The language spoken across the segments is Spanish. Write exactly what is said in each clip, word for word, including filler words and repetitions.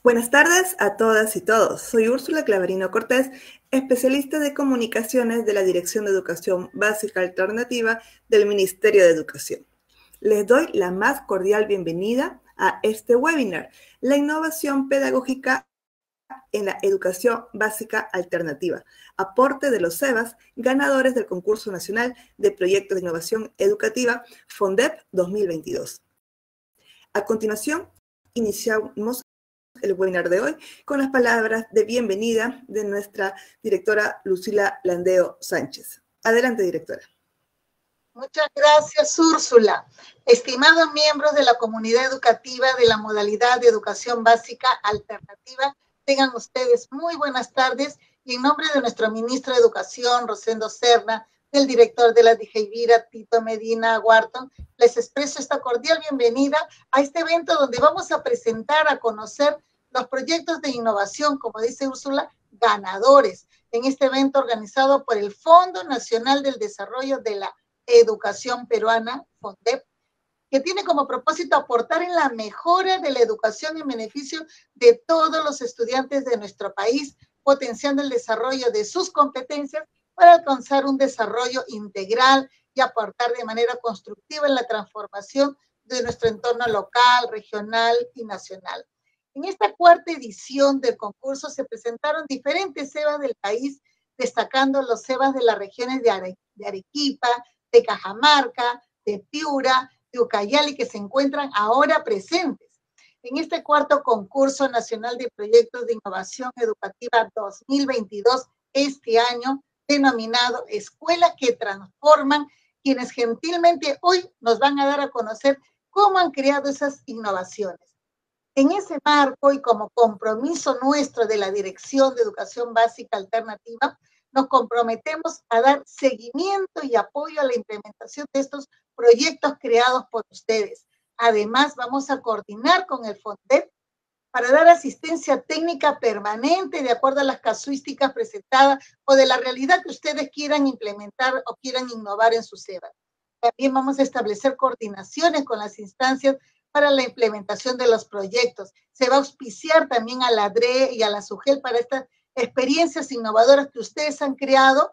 Buenas tardes a todas y todos. Soy Úrsula Claverino Cortés, especialista de comunicaciones de la Dirección de Educación Básica Alternativa del Ministerio de Educación. Les doy la más cordial bienvenida a este webinar, la innovación pedagógica en la educación básica alternativa, aporte de los SEBAS, ganadores del Concurso Nacional de Proyectos de Innovación Educativa FONDEP dos mil veintidós. A continuación, iniciamos el webinar de hoy con las palabras de bienvenida de nuestra directora Lucila Landeo Sánchez. Adelante, directora. Muchas gracias, Úrsula. Estimados miembros de la comunidad educativa de la modalidad de educación básica alternativa, tengan ustedes muy buenas tardes y en nombre de nuestro ministro de Educación, Rosendo Serna, del director de la DIJEIVIRA, Tito Medina Wharton, les expreso esta cordial bienvenida a este evento donde vamos a presentar, a conocer los proyectos de innovación, como dice Úrsula, ganadores, en este evento organizado por el Fondo Nacional del Desarrollo de la Educación Peruana, FONDEP, que tiene como propósito aportar en la mejora de la educación en beneficio de todos los estudiantes de nuestro país, potenciando el desarrollo de sus competencias para alcanzar un desarrollo integral y aportar de manera constructiva en la transformación de nuestro entorno local, regional y nacional. En esta cuarta edición del concurso se presentaron diferentes SEBAS del país, destacando los SEBAS de las regiones de, Are de Arequipa, de Cajamarca, de Piura, de Ucayali, que se encuentran ahora presentes. En este cuarto concurso nacional de proyectos de innovación educativa dos mil veintidós, este año, denominado Escuelas que Transforman, quienes gentilmente hoy nos van a dar a conocer cómo han creado esas innovaciones. En ese marco y como compromiso nuestro de la Dirección de Educación Básica Alternativa, nos comprometemos a dar seguimiento y apoyo a la implementación de estos proyectos creados por ustedes. Además, vamos a coordinar con el FONDEP para dar asistencia técnica permanente de acuerdo a las casuísticas presentadas o de la realidad que ustedes quieran implementar o quieran innovar en su SEBA. También vamos a establecer coordinaciones con las instancias para la implementación de los proyectos. Se va a auspiciar también a la D R E y a la SUGEL para estas experiencias innovadoras que ustedes han creado,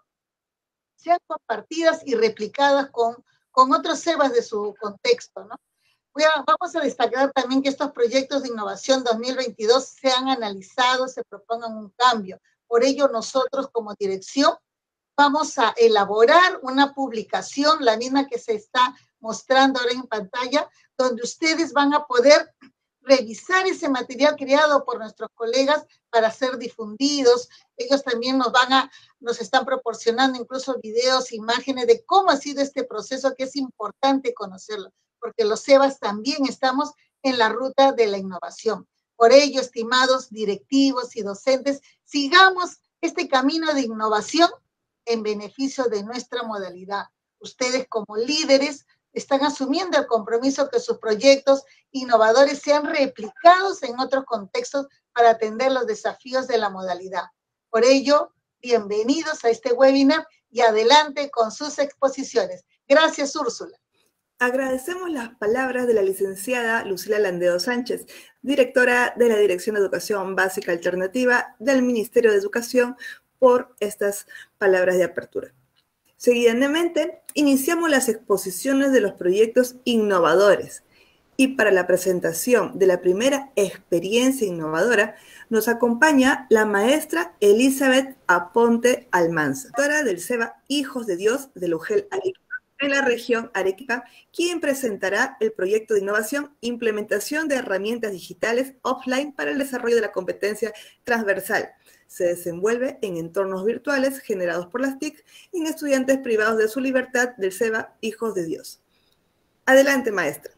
sean compartidas y replicadas con, con otros SEBAS de su contexto, ¿no? Voy a, vamos a destacar también que estos proyectos de innovación dos mil veintidós sean analizados, se propongan un cambio. Por ello, nosotros como dirección vamos a elaborar una publicación, la misma que se está mostrando ahora en pantalla, donde ustedes van a poder revisar ese material creado por nuestros colegas para ser difundidos. Ellos también nos van a, nos están proporcionando incluso videos, imágenes de cómo ha sido este proceso, que es importante conocerlo, porque los SEBAS también estamos en la ruta de la innovación. Por ello, estimados directivos y docentes, sigamos este camino de innovación en beneficio de nuestra modalidad. Ustedes como líderes están asumiendo el compromiso que sus proyectos innovadores sean replicados en otros contextos para atender los desafíos de la modalidad. Por ello, bienvenidos a este webinar y adelante con sus exposiciones. Gracias, Úrsula. Agradecemos las palabras de la licenciada Lucila Landeo Sánchez, directora de la Dirección de Educación Básica Alternativa del Ministerio de Educación, por estas palabras de apertura. Seguidamente, iniciamos las exposiciones de los proyectos innovadores y para la presentación de la primera experiencia innovadora nos acompaña la maestra Elizabeth Aponte Almanza, directora del SEBA Hijos de Dios de la UGEL Arequipa, en la región Arequipa, quien presentará el proyecto de innovación Implementación de herramientas digitales offline para el desarrollo de la competencia transversal. Se desenvuelve en entornos virtuales generados por las T I C en estudiantes privados de su libertad del SEBA Hijos de Dios. Adelante, maestra.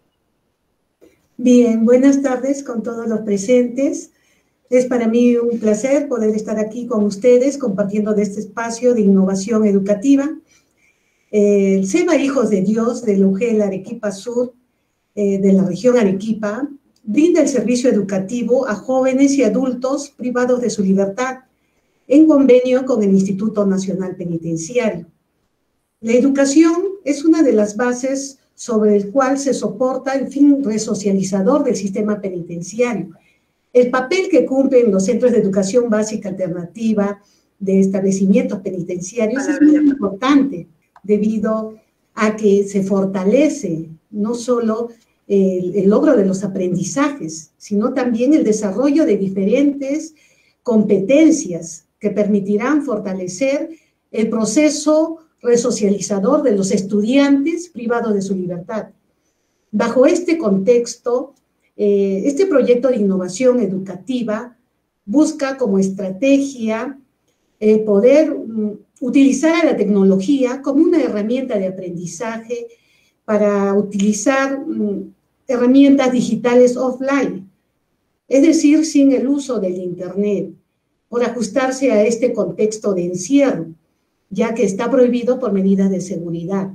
Bien, buenas tardes con todos los presentes. Es para mí un placer poder estar aquí con ustedes compartiendo de este espacio de innovación educativa. El SEBA Hijos de Dios de la UGEL Arequipa Sur, eh, de la región Arequipa, brinda el servicio educativo a jóvenes y adultos privados de su libertad en convenio con el Instituto Nacional Penitenciario. La educación es una de las bases sobre el cual se soporta el fin resocializador del sistema penitenciario El papel que cumplen los centros de educación básica alternativa de establecimientos penitenciarios es muy importante debido a que se fortalece no solo el, el logro de los aprendizajes, sino también el desarrollo de diferentes competencias que permitirán fortalecer el proceso resocializador de los estudiantes privados de su libertad. Bajo este contexto, eh, este proyecto de innovación educativa busca como estrategia eh, poder um, utilizar a la tecnología como una herramienta de aprendizaje para utilizar um, herramientas digitales offline, es decir, sin el uso del Internet, por ajustarse a este contexto de encierro, ya que está prohibido por medidas de seguridad.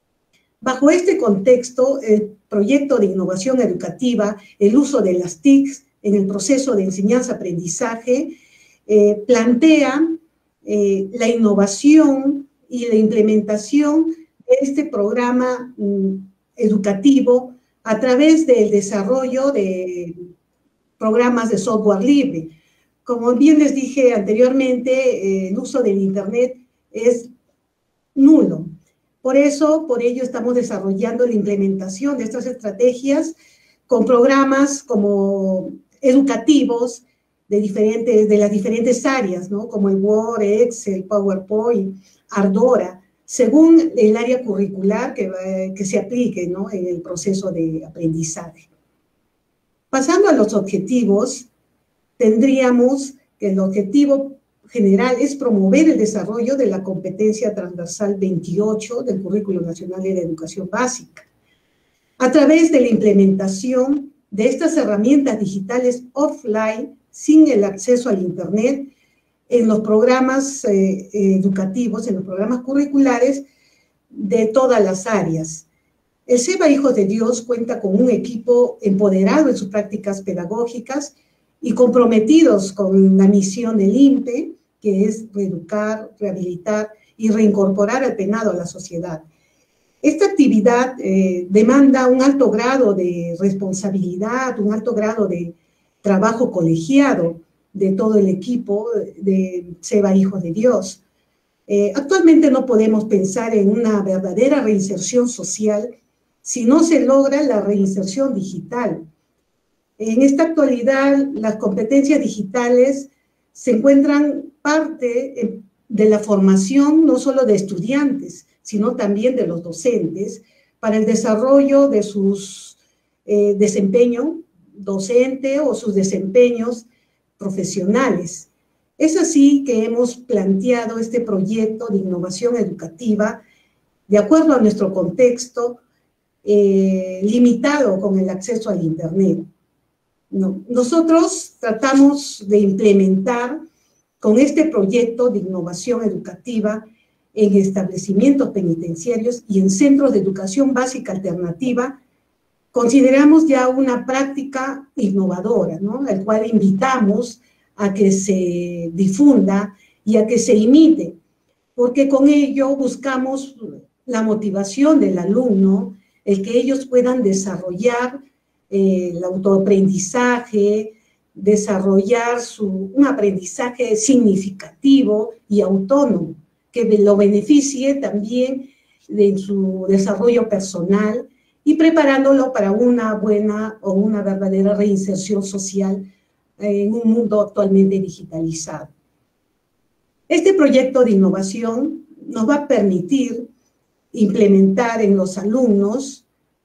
Bajo este contexto, el proyecto de innovación educativa, el uso de las T I Cs en el proceso de enseñanza-aprendizaje, eh, plantea eh, la innovación y la implementación de este programa mm, educativo a través del desarrollo de programas de software libre. Como bien les dije anteriormente, eh, el uso del Internet es nulo. Por eso, por ello estamos desarrollando la implementación de estas estrategias con programas como educativos de, diferentes, de las diferentes áreas, ¿no? Como el Word, Excel, PowerPoint, Ardora, según el área curricular que, que se aplique, ¿no? En el proceso de aprendizaje. Pasando a los objetivos, tendríamos que el objetivo general es promover el desarrollo de la competencia transversal veintiocho del Currículo Nacional de la Educación Básica, a través de la implementación de estas herramientas digitales offline sin el acceso al Internet en los programas eh, educativos, en los programas curriculares de todas las áreas. El SEBA Hijos de Dios cuenta con un equipo empoderado en sus prácticas pedagógicas y comprometidos con la misión del I N P E, que es reeducar, rehabilitar y reincorporar al penado a la sociedad. Esta actividad eh, demanda un alto grado de responsabilidad, un alto grado de trabajo colegiado de todo el equipo de SEBA Hijos de Dios. Eh, actualmente no podemos pensar en una verdadera reinserción social si no se logra la reinserción digital. En esta actualidad, las competencias digitales se encuentran parte de la formación no solo de estudiantes, sino también de los docentes, para el desarrollo de sus eh, desempeño docente o sus desempeños profesionales. Es así que hemos planteado este proyecto de innovación educativa de acuerdo a nuestro contexto eh, limitado con el acceso al Internet. No, nosotros tratamos de implementar con este proyecto de innovación educativa en establecimientos penitenciarios y en centros de educación básica alternativa, consideramos ya una práctica innovadora, ¿no? Al cual invitamos a que se difunda y a que se imite, porque con ello buscamos la motivación del alumno, el que ellos puedan desarrollar eh, el autoaprendizaje, desarrollar su, un aprendizaje significativo y autónomo, que lo beneficie también en su desarrollo personal y preparándolo para una buena o una verdadera reinserción social en un mundo actualmente digitalizado. Este proyecto de innovación nos va a permitir implementar en los alumnos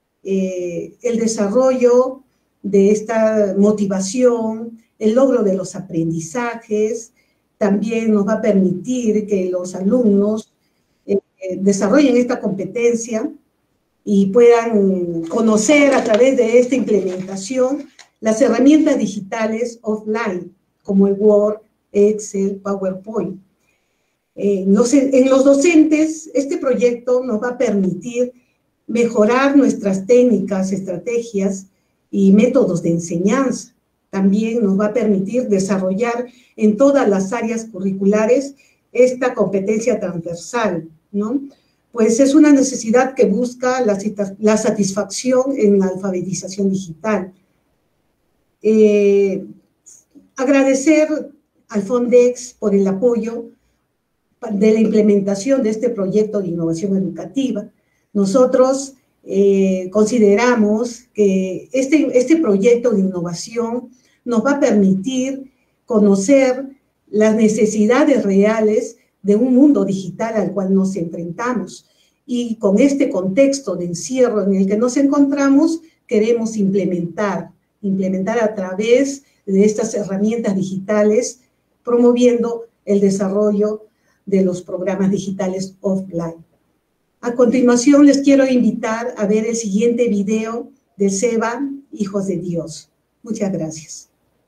eh, el desarrollo de esta motivación, el logro de los aprendizajes. También nos va a permitir que los alumnos eh, desarrollen esta competencia y puedan conocer a través de esta implementación las herramientas digitales offline, como el Word, Excel, PowerPoint. Eh, los, en los docentes, este proyecto nos va a permitir mejorar nuestras técnicas, estrategias y métodos de enseñanza. También nos va a permitir desarrollar en todas las áreas curriculares esta competencia transversal, ¿no? Pues es una necesidad que busca la, la satisfacción en la alfabetización digital. Eh, agradecer al Fondex por el apoyo de la implementación de este proyecto de innovación educativa. Nosotros eh, consideramos que este, este proyecto de innovación nos va a permitir conocer las necesidades reales de un mundo digital al cual nos enfrentamos. Y con este contexto de encierro en el que nos encontramos, queremos implementar, implementar a través de estas herramientas digitales, promoviendo el desarrollo de los programas digitales offline. A continuación, les quiero invitar a ver el siguiente video del SEBA, Hijos de Dios. Muchas gracias.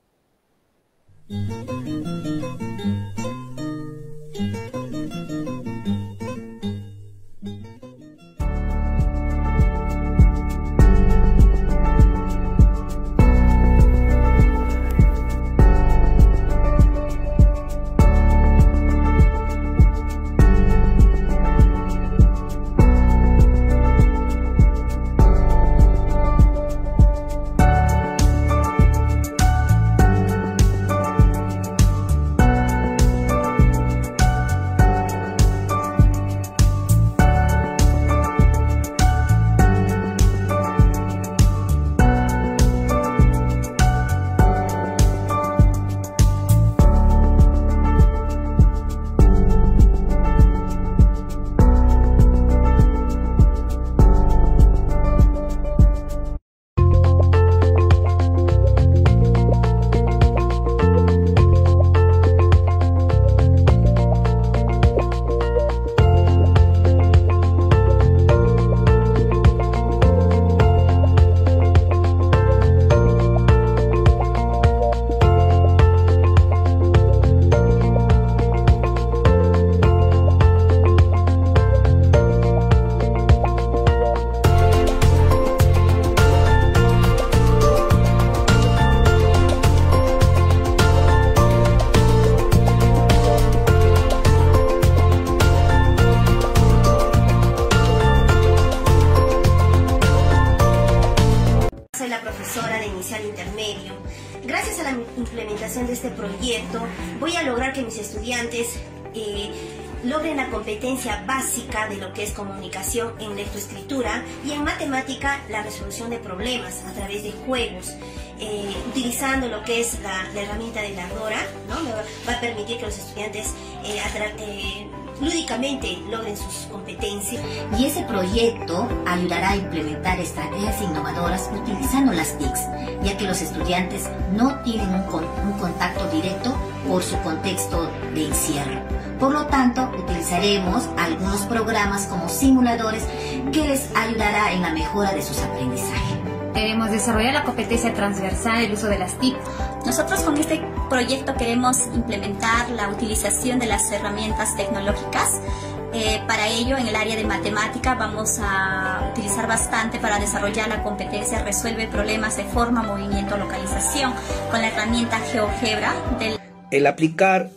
Gracias a la implementación de este proyecto, voy a lograr que mis estudiantes eh, logren la competencia básica de lo que es comunicación en lectoescritura y en matemática la resolución de problemas a través de juegos. Eh, utilizando lo que es la, la herramienta de la Dora, ¿no? Me va, va a permitir que los estudiantes eh, eh, lúdicamente logren sus competencias. Y ese proyecto ayudará a implementar estrategias innovadoras utilizando las T I Cs, ya que los estudiantes no tienen un, con, un contacto directo por su contexto de encierro. Por lo tanto, utilizaremos algunos programas como simuladores que les ayudará en la mejora de sus aprendizajes. Queremos desarrollar la competencia transversal, el uso de las T I C. Nosotros con este proyecto queremos implementar la utilización de las herramientas tecnológicas. Eh, para ello, en el área de matemática vamos a utilizar bastante para desarrollar la competencia Resuelve problemas de forma, movimiento, localización con la herramienta GeoGebra. Del... El aplicar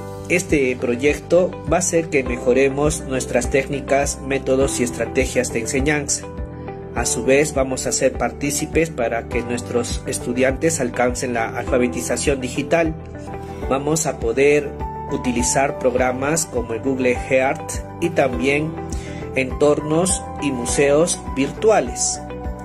este proyecto va a hacer que mejoremos nuestras técnicas, métodos y estrategias de enseñanza. A su vez, vamos a ser partícipes para que nuestros estudiantes alcancen la alfabetización digital. Vamos a poder utilizar programas como el Google Earth y también entornos y museos virtuales.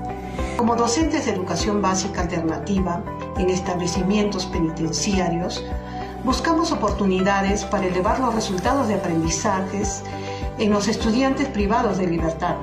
Como docentes de educación básica alternativa en establecimientos penitenciarios, buscamos oportunidades para elevar los resultados de aprendizajes en los estudiantes privados de libertad,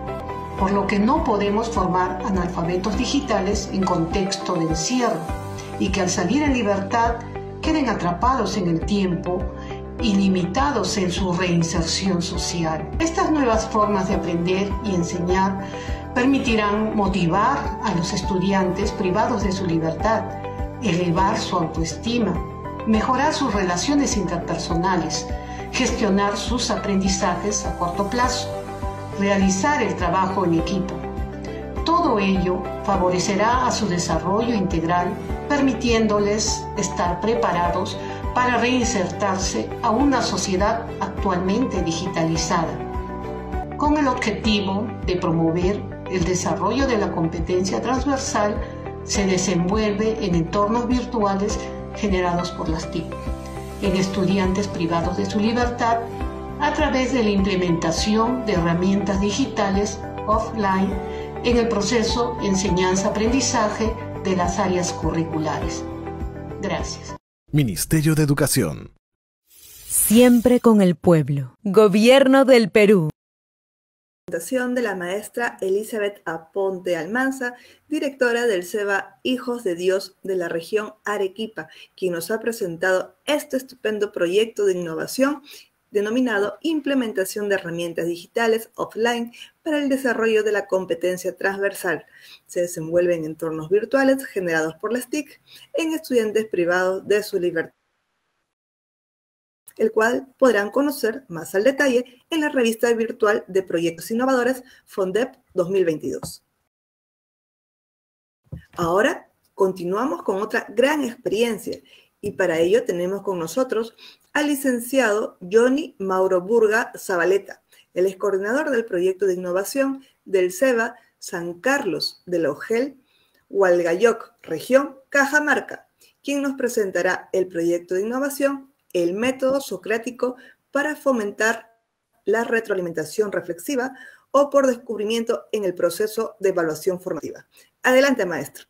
por lo que no podemos formar analfabetos digitales en contexto de encierro y que al salir en libertad queden atrapados en el tiempo y limitados en su reinserción social. Estas nuevas formas de aprender y enseñar permitirán motivar a los estudiantes privados de su libertad, elevar su autoestima, mejorar sus relaciones interpersonales, gestionar sus aprendizajes a corto plazo, realizar el trabajo en equipo. Todo ello favorecerá a su desarrollo integral, permitiéndoles estar preparados para reinsertarse a una sociedad actualmente digitalizada, con el objetivo de promover el desarrollo de la competencia transversal. Se desenvuelve en entornos virtuales generados por las T I C en estudiantes privados de su libertad a través de la implementación de herramientas digitales offline en el proceso enseñanza-aprendizaje de las áreas curriculares. Gracias. Ministerio de Educación. Siempre con el pueblo. Gobierno del Perú. Presentación de la maestra Elizabeth Aponte Almanza, directora del SEBA Hijos de Dios de la región Arequipa, quien nos ha presentado este estupendo proyecto de innovación denominado Implementación de Herramientas Digitales Offline para el Desarrollo de la Competencia Transversal. Se desenvuelve en entornos virtuales generados por las T I C en estudiantes privados de su libertad, el cual podrán conocer más al detalle en la revista virtual de Proyectos Innovadores FONDEP dos mil veintidós. Ahora continuamos con otra gran experiencia y para ello tenemos con nosotros al licenciado Johnny Mauro Burga Zabaleta. Él es coordinador del proyecto de innovación del SEBA San Carlos de la Ojel, Hualgayoc, región Cajamarca, quien nos presentará el proyecto de innovación El método socrático para fomentar la retroalimentación reflexiva o por descubrimiento en el proceso de evaluación formativa. Adelante, maestro.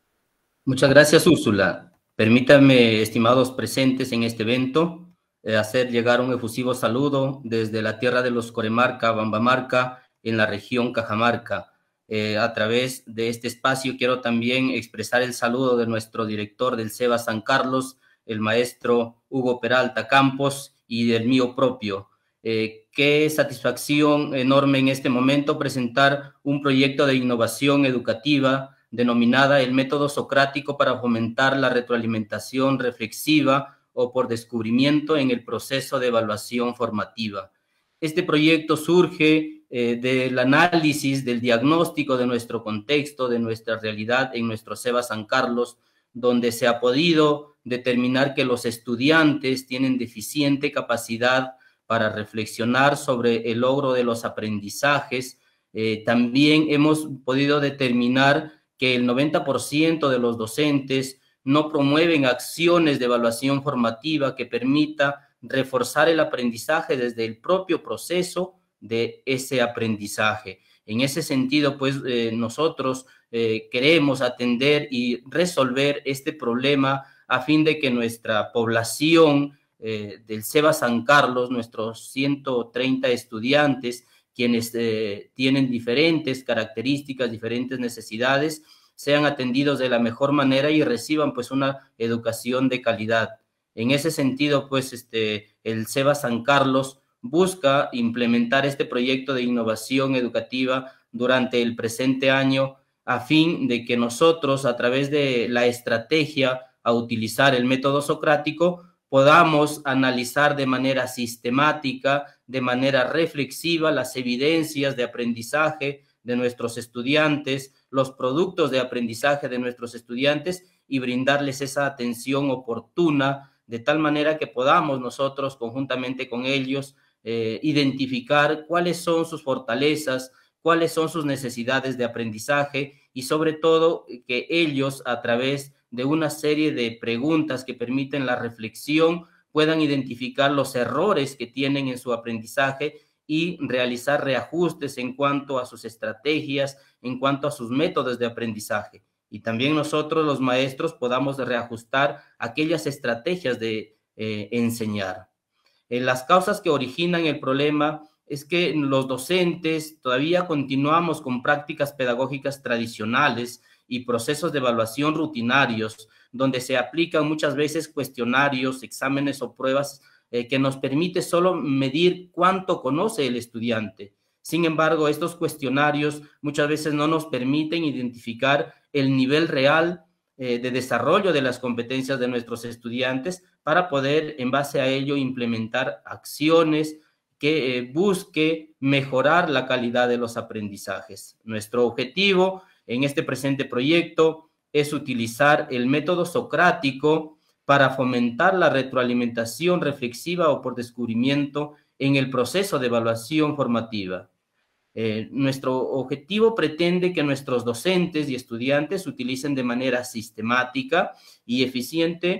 Muchas gracias, Úrsula. Permítanme, estimados presentes en este evento, eh, hacer llegar un efusivo saludo desde la tierra de los Coremarca, Bambamarca, en la región Cajamarca. Eh, a través de este espacio quiero también expresar el saludo de nuestro director del SEBA San Carlos, el maestro Hugo Peralta Campos, y del mío propio. Eh, qué satisfacción enorme en este momento presentar un proyecto de innovación educativa denominada el método socrático para fomentar la retroalimentación reflexiva o por descubrimiento en el proceso de evaluación formativa. Este proyecto surge eh, del análisis, del diagnóstico de nuestro contexto, de nuestra realidad en nuestro SEBA San Carlos, donde se ha podido determinar que los estudiantes tienen deficiente capacidad para reflexionar sobre el logro de los aprendizajes. Eh, también hemos podido determinar que el noventa por ciento de los docentes no promueven acciones de evaluación formativa que permita reforzar el aprendizaje desde el propio proceso de ese aprendizaje. En ese sentido, pues, eh, nosotros eh, queremos atender y resolver este problema a fin de que nuestra población eh, del SEBA San Carlos, nuestros ciento treinta estudiantes, quienes eh, tienen diferentes características, diferentes necesidades, sean atendidos de la mejor manera y reciban pues una educación de calidad. En ese sentido, pues este, el SEBA San Carlos busca implementar este proyecto de innovación educativa durante el presente año a fin de que nosotros, a través de la estrategia a utilizar el método socrático, podamos analizar de manera sistemática, de manera reflexiva, las evidencias de aprendizaje de nuestros estudiantes, los productos de aprendizaje de nuestros estudiantes y brindarles esa atención oportuna, de tal manera que podamos nosotros, conjuntamente con ellos, eh, identificar cuáles son sus fortalezas, cuáles son sus necesidades de aprendizaje y sobre todo que ellos, a través de una serie de preguntas que permiten la reflexión, puedan identificar los errores que tienen en su aprendizaje y realizar reajustes en cuanto a sus estrategias, en cuanto a sus métodos de aprendizaje. Y también nosotros, los maestros, podamos reajustar aquellas estrategias de eh, enseñar. Eh, las causas que originan el problema es que los docentes todavía continuamos con prácticas pedagógicas tradicionales y procesos de evaluación rutinarios, donde se aplican muchas veces cuestionarios, exámenes o pruebas eh, que nos permite solo medir cuánto conoce el estudiante. Sin embargo, estos cuestionarios muchas veces no nos permiten identificar el nivel real eh, de desarrollo de las competencias de nuestros estudiantes para poder, en base a ello, implementar acciones que eh, busque mejorar la calidad de los aprendizajes. Nuestro objetivo en este presente proyecto es utilizar el método socrático para fomentar la retroalimentación reflexiva o por descubrimiento en el proceso de evaluación formativa. Eh, nuestro objetivo pretende que nuestros docentes y estudiantes utilicen de manera sistemática y eficiente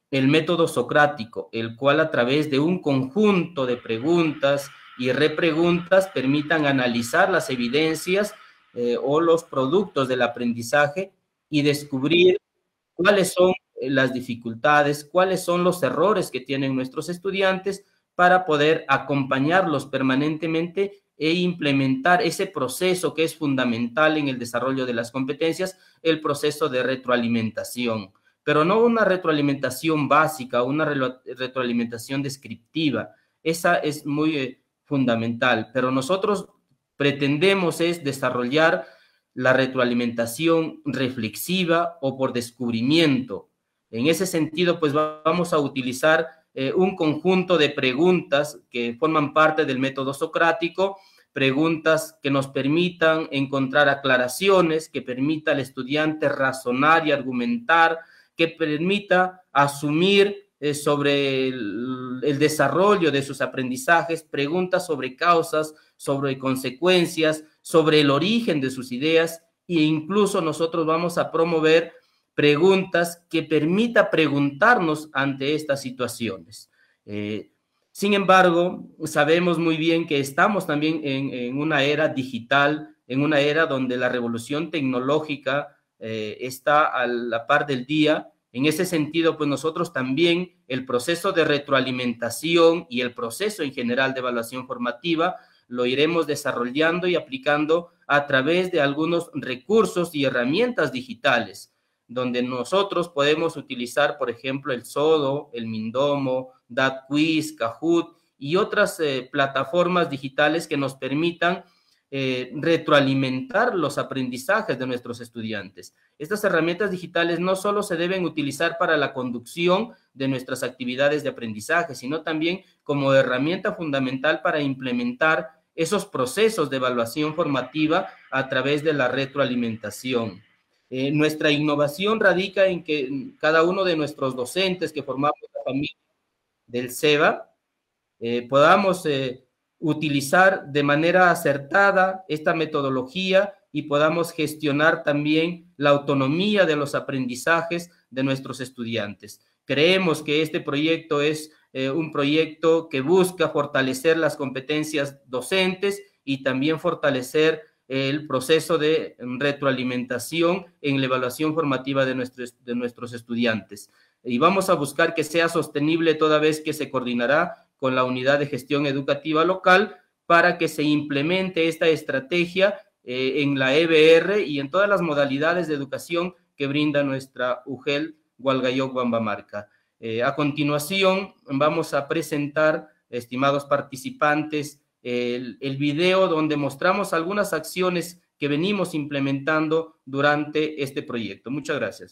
el método socrático, el cual a través de un conjunto de preguntas y repreguntas permitan analizar las evidencias eh, o los productos del aprendizaje y descubrir cuáles son las dificultades, cuáles son los errores que tienen nuestros estudiantes para poder acompañarlos permanentemente e implementar ese proceso que es fundamental en el desarrollo de las competencias, el proceso de retroalimentación. Pero no una retroalimentación básica, una retroalimentación descriptiva. Esa es muy eh, fundamental, pero nosotros pretendemos es desarrollar la retroalimentación reflexiva o por descubrimiento. En ese sentido, pues vamos a utilizar eh, un conjunto de preguntas que forman parte del método socrático, preguntas que nos permitan encontrar aclaraciones, que permita al estudiante razonar y argumentar, que permita asumir eh, sobre el, el desarrollo de sus aprendizajes, preguntas sobre causas, sobre consecuencias, sobre el origen de sus ideas, e incluso nosotros vamos a promover preguntas que permita preguntarnos ante estas situaciones. Eh, sin embargo, sabemos muy bien que estamos también en, en una era digital, en una era donde la revolución tecnológica eh, está a la par del día. En ese sentido, pues nosotros también el proceso de retroalimentación y el proceso en general de evaluación formativa lo iremos desarrollando y aplicando a través de algunos recursos y herramientas digitales, donde nosotros podemos utilizar, por ejemplo, el Sodo, el Mindomo, DatQuiz, Kahoot y otras eh, plataformas digitales que nos permitan eh, retroalimentar los aprendizajes de nuestros estudiantes. Estas herramientas digitales no solo se deben utilizar para la conducción de nuestras actividades de aprendizaje, sino también como herramienta fundamental para implementar esos procesos de evaluación formativa a través de la retroalimentación. Eh, nuestra innovación radica en que cada uno de nuestros docentes que formamos la familia del SEBA eh, podamos eh, utilizar de manera acertada esta metodología y podamos gestionar también la autonomía de los aprendizajes de nuestros estudiantes. Creemos que este proyecto es eh, un proyecto que busca fortalecer las competencias docentes y también fortalecer el proceso de retroalimentación en la evaluación formativa de nuestros, de nuestros estudiantes. Y vamos a buscar que sea sostenible toda vez que se coordinará con la unidad de gestión educativa local para que se implemente esta estrategia eh, en la E B R y en todas las modalidades de educación que brinda nuestra U G E L Hualgayoc Bambamarca. Eh, a continuación vamos a presentar, estimados participantes, El, el video donde mostramos algunas acciones que venimos implementando durante este proyecto. Muchas gracias.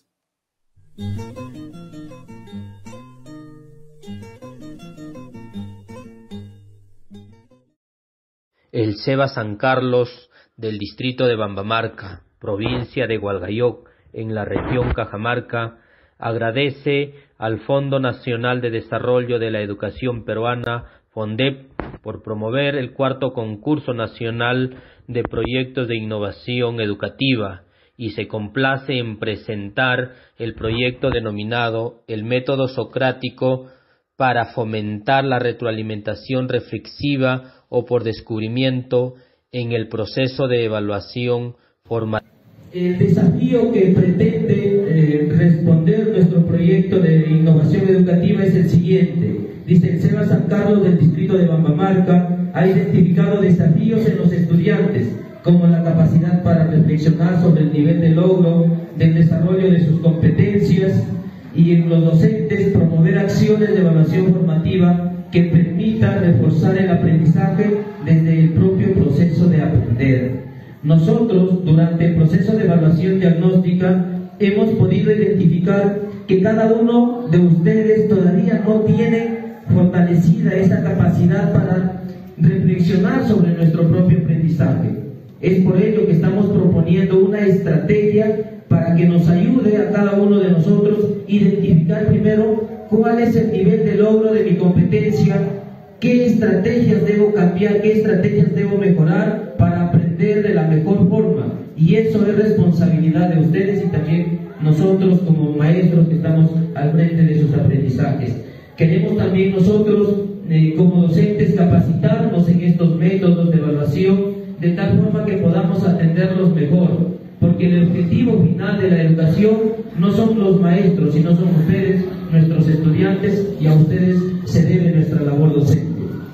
El SEBA San Carlos del distrito de Bambamarca, provincia de Hualgayoc, en la región Cajamarca, agradece al Fondo Nacional de Desarrollo de la Educación Peruana, FONDEP, por promover el cuarto concurso nacional de proyectos de innovación educativa y se complace en presentar el proyecto denominado El Método Socrático para fomentar la retroalimentación reflexiva o por descubrimiento en el proceso de evaluación formativa. El desafío que pretende eh, responder nuestro proyecto de innovación educativa es el siguiente. Dice, el SEBA San Carlos del distrito de Bambamarca ha identificado desafíos en los estudiantes, como la capacidad para reflexionar sobre el nivel de logro del desarrollo de sus competencias, y en los docentes promover acciones de evaluación formativa que permitan reforzar el aprendizaje desde el propio proceso de aprender. Nosotros, durante el proceso de evaluación diagnóstica, hemos podido identificar que cada uno de ustedes todavía no tiene fortalecida esa capacidad para reflexionar sobre nuestro propio aprendizaje. Es por ello que estamos proponiendo una estrategia para que nos ayude a cada uno de nosotros identificar primero cuál es el nivel de logro de mi competencia, qué estrategias debo cambiar, qué estrategias debo mejorar para aprender de la mejor forma, y eso es responsabilidad de ustedes y también nosotros como maestros que estamos al frente de sus aprendizajes. Queremos también nosotros eh, como docentes capacitarnos en estos métodos de evaluación de tal forma que podamos atenderlos mejor, porque el objetivo final de la educación no son los maestros, sino son ustedes, nuestros estudiantes, y a ustedes se debe nuestra labor docente.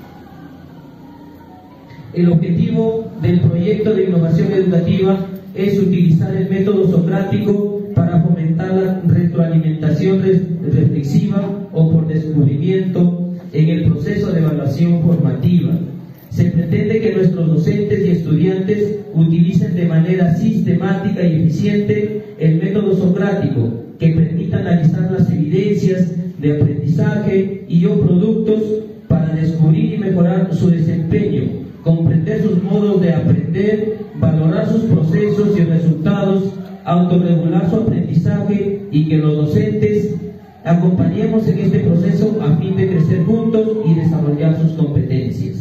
El objetivo del proyecto de innovación educativa es utilizar el método socrático para fomentar la retroalimentación reflexiva o por descubrimiento en el proceso de evaluación formativa. Se pretende que nuestros docentes y estudiantes utilicen de manera sistemática y eficiente el método socrático, que permita analizar las evidencias de aprendizaje y o productos para descubrir y mejorar su desempeño, comprender sus modos de aprender, valorar sus procesos y resultados, autorregular su aprendizaje, y que los docentes acompañemos en este proceso a fin de crecer juntos y desarrollar sus competencias.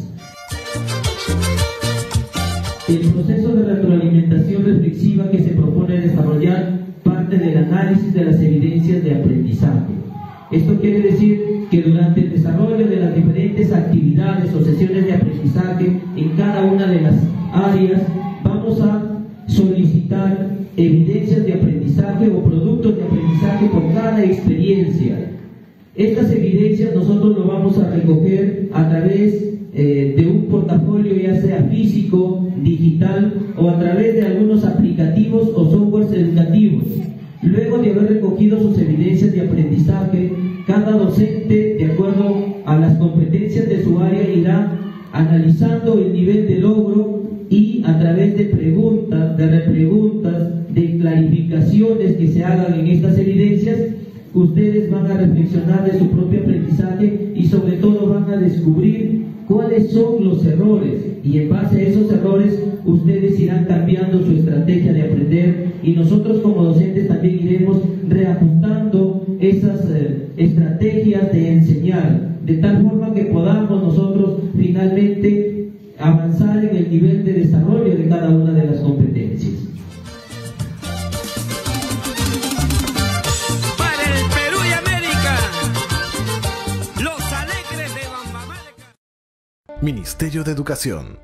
El proceso de retroalimentación reflexiva que se propone desarrollar parte del análisis de las evidencias de aprendizaje. Esto quiere decir que durante el desarrollo de las diferentes actividades o sesiones de aprendizaje en cada una de las áreas, vamos a solicitar evidencias de aprendizaje o productos de aprendizaje por cada experiencia. Estas evidencias nosotros lo vamos a recoger a través eh, de un portafolio, ya sea físico, digital o a través de algunos aplicativos o softwares educativos. Luego de haber recogido sus evidencias de aprendizaje, cada docente, de acuerdo a las competencias de su área, irá analizando el nivel de logro, y a través de preguntas, de repreguntas, de clarificaciones que se hagan en estas evidencias, ustedes van a reflexionar de su propio aprendizaje y sobre todo van a descubrir cuáles son los errores, y en base a esos errores ustedes irán cambiando su estrategia de aprender, y nosotros como docentes también iremos reajustando esas eh, estrategias de enseñar, de tal forma que podamos nosotros finalmente avanzar en el nivel de desarrollo de cada una de las competencias. Para el Perú y América, los alegres de Bambamarca. Ministerio de Educación.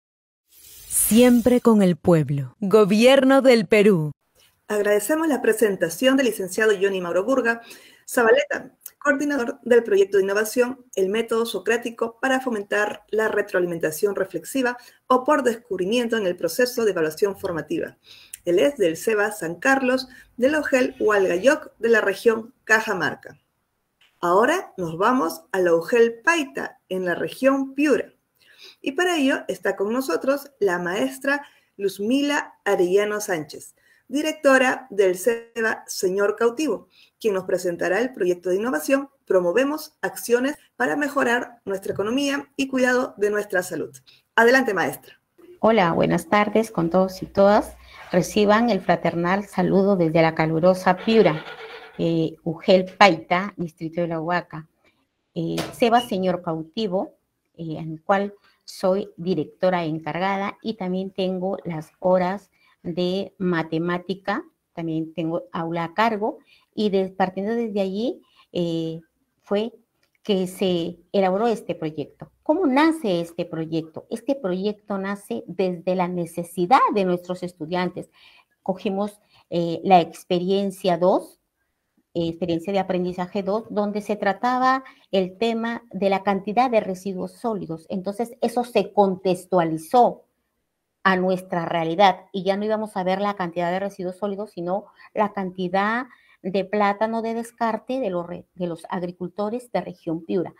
Siempre con el pueblo. Gobierno del Perú. Agradecemos la presentación del licenciado Johnny Mauro Burga Zabaleta, coordinador del proyecto de innovación El Método Socrático para fomentar la retroalimentación reflexiva o por descubrimiento en el proceso de evaluación formativa. Él es del SEBA San Carlos, del UGEL Hualgayoc, de la región Cajamarca. Ahora nos vamos a la UGEL Paita, en la región Piura. Y para ello está con nosotros la maestra Luzmila Arellano Sánchez, directora del SEBA Señor Cautivo, quien nos presentará el proyecto de innovación Promovemos acciones para mejorar nuestra economía y cuidado de nuestra salud. Adelante, maestra. Hola, buenas tardes con todos y todas. Reciban el fraternal saludo desde la calurosa Piura, eh, UGEL Paita, distrito de La Huaca. Eh, SEBA Señor Cautivo, eh, en el cual soy directora encargada, y también tengo las horas de matemática, también tengo aula a cargo, y de, partiendo desde allí eh, fue que se elaboró este proyecto. ¿Cómo nace este proyecto? Este proyecto nace desde la necesidad de nuestros estudiantes. Cogimos eh, la experiencia dos, eh, experiencia de aprendizaje dos, donde se trataba el tema de la cantidad de residuos sólidos. Entonces eso se contextualizó a nuestra realidad, y ya no íbamos a ver la cantidad de residuos sólidos, sino la cantidad de plátano de descarte de los, de los agricultores de región Piura.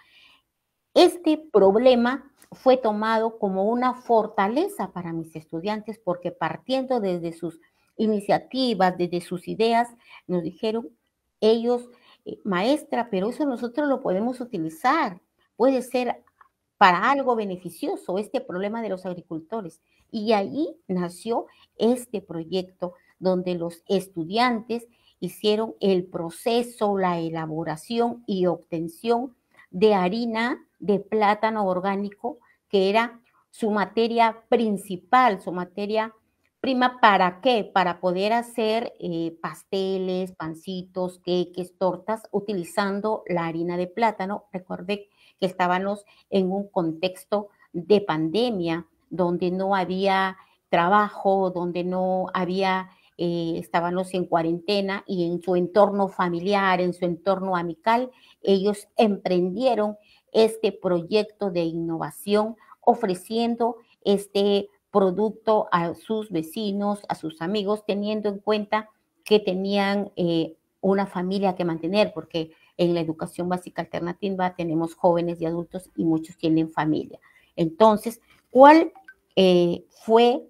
Este problema fue tomado como una fortaleza para mis estudiantes, porque partiendo desde sus iniciativas, desde sus ideas, nos dijeron ellos, eh, maestra, pero eso nosotros lo podemos utilizar, puede ser para algo beneficioso este problema de los agricultores. Y ahí nació este proyecto donde los estudiantes hicieron el proceso, la elaboración y obtención de harina de plátano orgánico, que era su materia principal, su materia prima, ¿para qué? Para poder hacer eh, pasteles, pancitos, queques, tortas, utilizando la harina de plátano. Recuerde que estábamos en un contexto de pandemia, donde no había trabajo, donde no había, eh, estábamos en cuarentena, y en su entorno familiar, en su entorno amical, ellos emprendieron este proyecto de innovación, ofreciendo este producto a sus vecinos, a sus amigos, teniendo en cuenta que tenían eh, una familia que mantener, porque en la educación básica alternativa tenemos jóvenes y adultos y muchos tienen familia. Entonces, ¿cuál eh, fue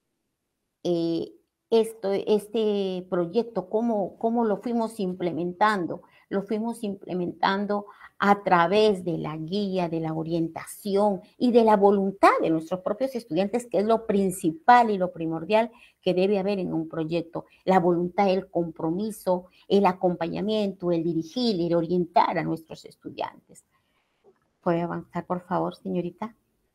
eh, esto, este proyecto? ¿Cómo, cómo lo fuimos implementando? Lo fuimos implementando a través de la guía, de la orientación y de la voluntad de nuestros propios estudiantes, que es lo principal y lo primordial que debe haber en un proyecto. La voluntad, el compromiso, el acompañamiento, el dirigir, el orientar a nuestros estudiantes. ¿Puede avanzar, por favor, señorita?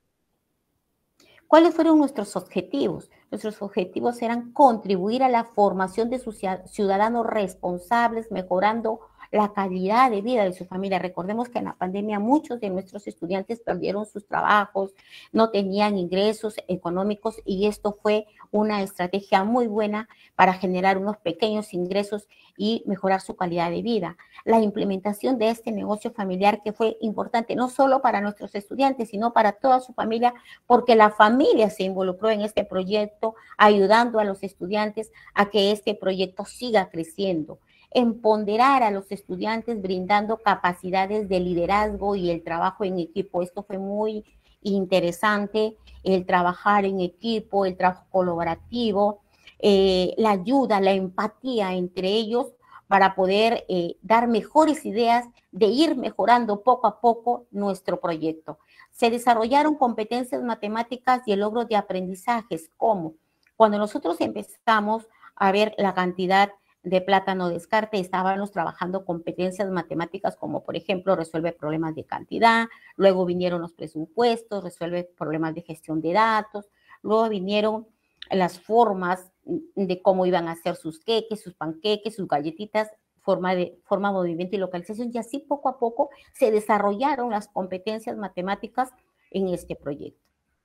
¿Cuáles fueron nuestros objetivos? Nuestros objetivos eran contribuir a la formación de sus ciudadanos responsables, mejorando la calidad de vida de su familia. Recordemos que en la pandemia muchos de nuestros estudiantes perdieron sus trabajos, no tenían ingresos económicos, y esto fue una estrategia muy buena para generar unos pequeños ingresos y mejorar su calidad de vida. La implementación de este negocio familiar, que fue importante no solo para nuestros estudiantes, sino para toda su familia, porque la familia se involucró en este proyecto, ayudando a los estudiantes a que este proyecto siga creciendo. Empoderar a los estudiantes brindando capacidades de liderazgo y el trabajo en equipo. Esto fue muy interesante, el trabajar en equipo, el trabajo colaborativo, eh, la ayuda, la empatía entre ellos para poder eh, dar mejores ideas de ir mejorando poco a poco nuestro proyecto. Se desarrollaron competencias matemáticas y el logro de aprendizajes, como cuando nosotros empezamos a ver la cantidad de plátano descarte, estábamos trabajando competencias matemáticas como, por ejemplo, resuelve problemas de cantidad, luego vinieron los presupuestos, resuelve problemas de gestión de datos, luego vinieron las formas de cómo iban a hacer sus queques, sus panqueques, sus galletitas, forma de forma, movimiento y localización, y así poco a poco se desarrollaron las competencias matemáticas en este proyecto.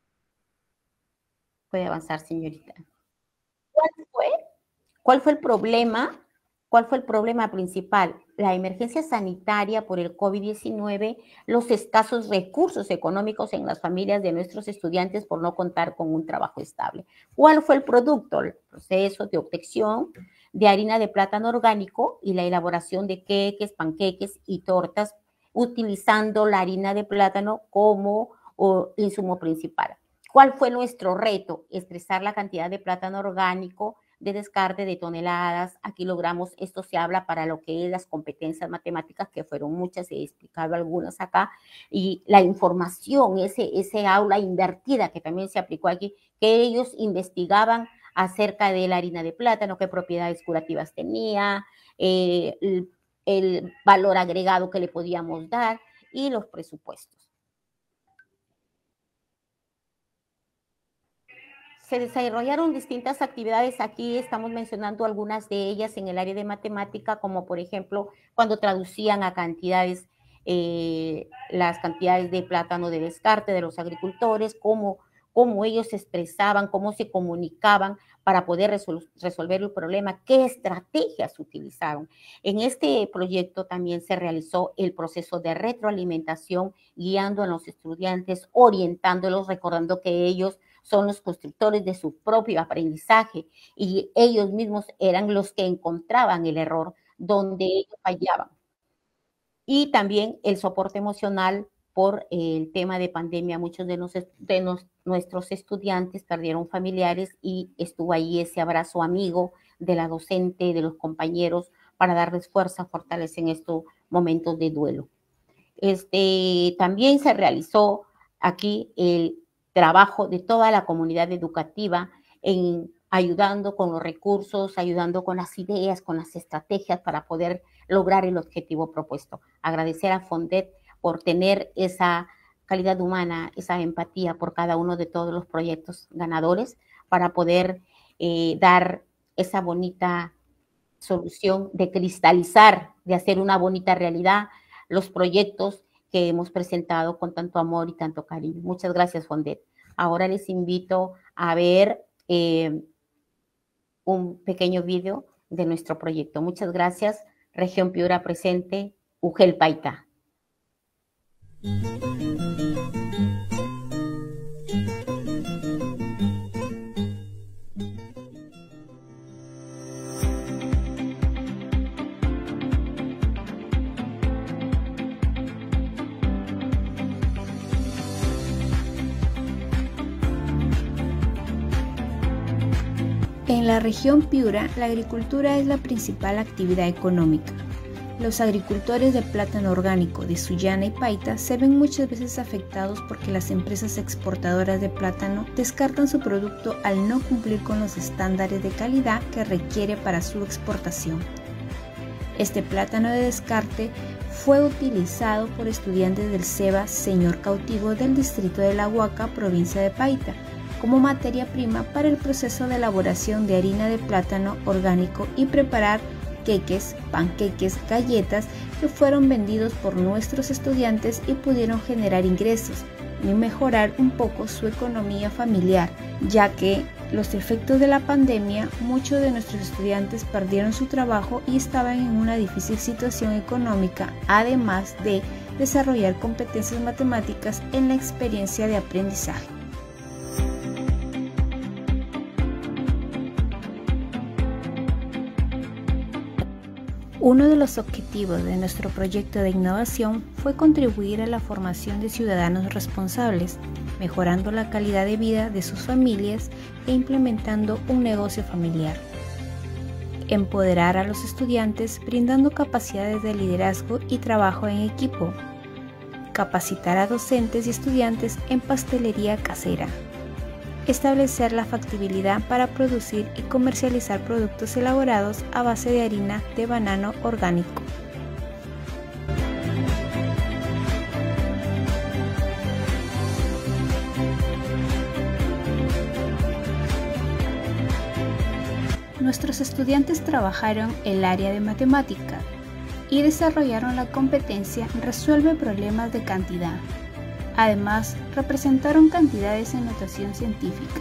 Puede avanzar, señorita. ¿Cuál fue? ¿Cuál fue el problema? ¿Cuál fue el problema principal? La emergencia sanitaria por el COVID diecinueve, los escasos recursos económicos en las familias de nuestros estudiantes por no contar con un trabajo estable. ¿Cuál fue el producto? El proceso de obtención de harina de plátano orgánico y la elaboración de queques, panqueques y tortas utilizando la harina de plátano como o, insumo principal. ¿Cuál fue nuestro reto? Estresar la cantidad de plátano orgánico de descarte de toneladas a kilogramos. Esto se habla para lo que es las competencias matemáticas, que fueron muchas, he explicado algunas acá, y la información, ese, ese aula invertida que también se aplicó aquí, que ellos investigaban acerca de la harina de plátano, qué propiedades curativas tenía, eh, el, el valor agregado que le podíamos dar y los presupuestos. Se desarrollaron distintas actividades, aquí estamos mencionando algunas de ellas en el área de matemática, como por ejemplo cuando traducían a cantidades, eh, las cantidades de plátano de descarte de los agricultores, cómo, cómo ellos se expresaban, cómo se comunicaban para poder resol resolver el problema, qué estrategias utilizaron. En este proyecto también se realizó el proceso de retroalimentación, guiando a los estudiantes, orientándolos, recordando que ellos son los constructores de su propio aprendizaje y ellos mismos eran los que encontraban el error donde ellos fallaban. Y también el soporte emocional por el tema de pandemia. Muchos de, nos, de nos, nuestros estudiantes perdieron familiares y estuvo ahí ese abrazo amigo de la docente, de los compañeros, para darles fuerza, fortaleza en estos momentos de duelo. Este, también se realizó aquí el trabajo de toda la comunidad educativa en ayudando con los recursos, ayudando con las ideas, con las estrategias para poder lograr el objetivo propuesto. Agradecer a Fondet por tener esa calidad humana, esa empatía por cada uno de todos los proyectos ganadores para poder eh, dar esa bonita solución de cristalizar, de hacer una bonita realidad los proyectos que hemos presentado con tanto amor y tanto cariño. Muchas gracias, Fondet. Ahora les invito a ver eh, un pequeño video de nuestro proyecto. Muchas gracias. Región Piura presente, Ugel Paita. En la región Piura, la agricultura es la principal actividad económica. Los agricultores de plátano orgánico de Sullana y Paita se ven muchas veces afectados porque las empresas exportadoras de plátano descartan su producto al no cumplir con los estándares de calidad que requiere para su exportación. Este plátano de descarte fue utilizado por estudiantes del SEBA Señor Cautivo del distrito de La Huaca, provincia de Paita, como materia prima para el proceso de elaboración de harina de plátano orgánico y preparar queques, panqueques, galletas que fueron vendidos por nuestros estudiantes y pudieron generar ingresos y mejorar un poco su economía familiar, ya que los efectos de la pandemia, muchos de nuestros estudiantes perdieron su trabajo y estaban en una difícil situación económica, además de desarrollar competencias matemáticas en la experiencia de aprendizaje. Uno de los objetivos de nuestro proyecto de innovación fue contribuir a la formación de ciudadanos responsables, mejorando la calidad de vida de sus familias e implementando un negocio familiar. Empoderar a los estudiantes brindando capacidades de liderazgo y trabajo en equipo. Capacitar a docentes y estudiantes en pastelería casera. Establecer la factibilidad para producir y comercializar productos elaborados a base de harina de banano orgánico. Nuestros estudiantes trabajaron el área de matemática y desarrollaron la competencia Resuelve problemas de cantidad. Además, representaron cantidades en notación científica.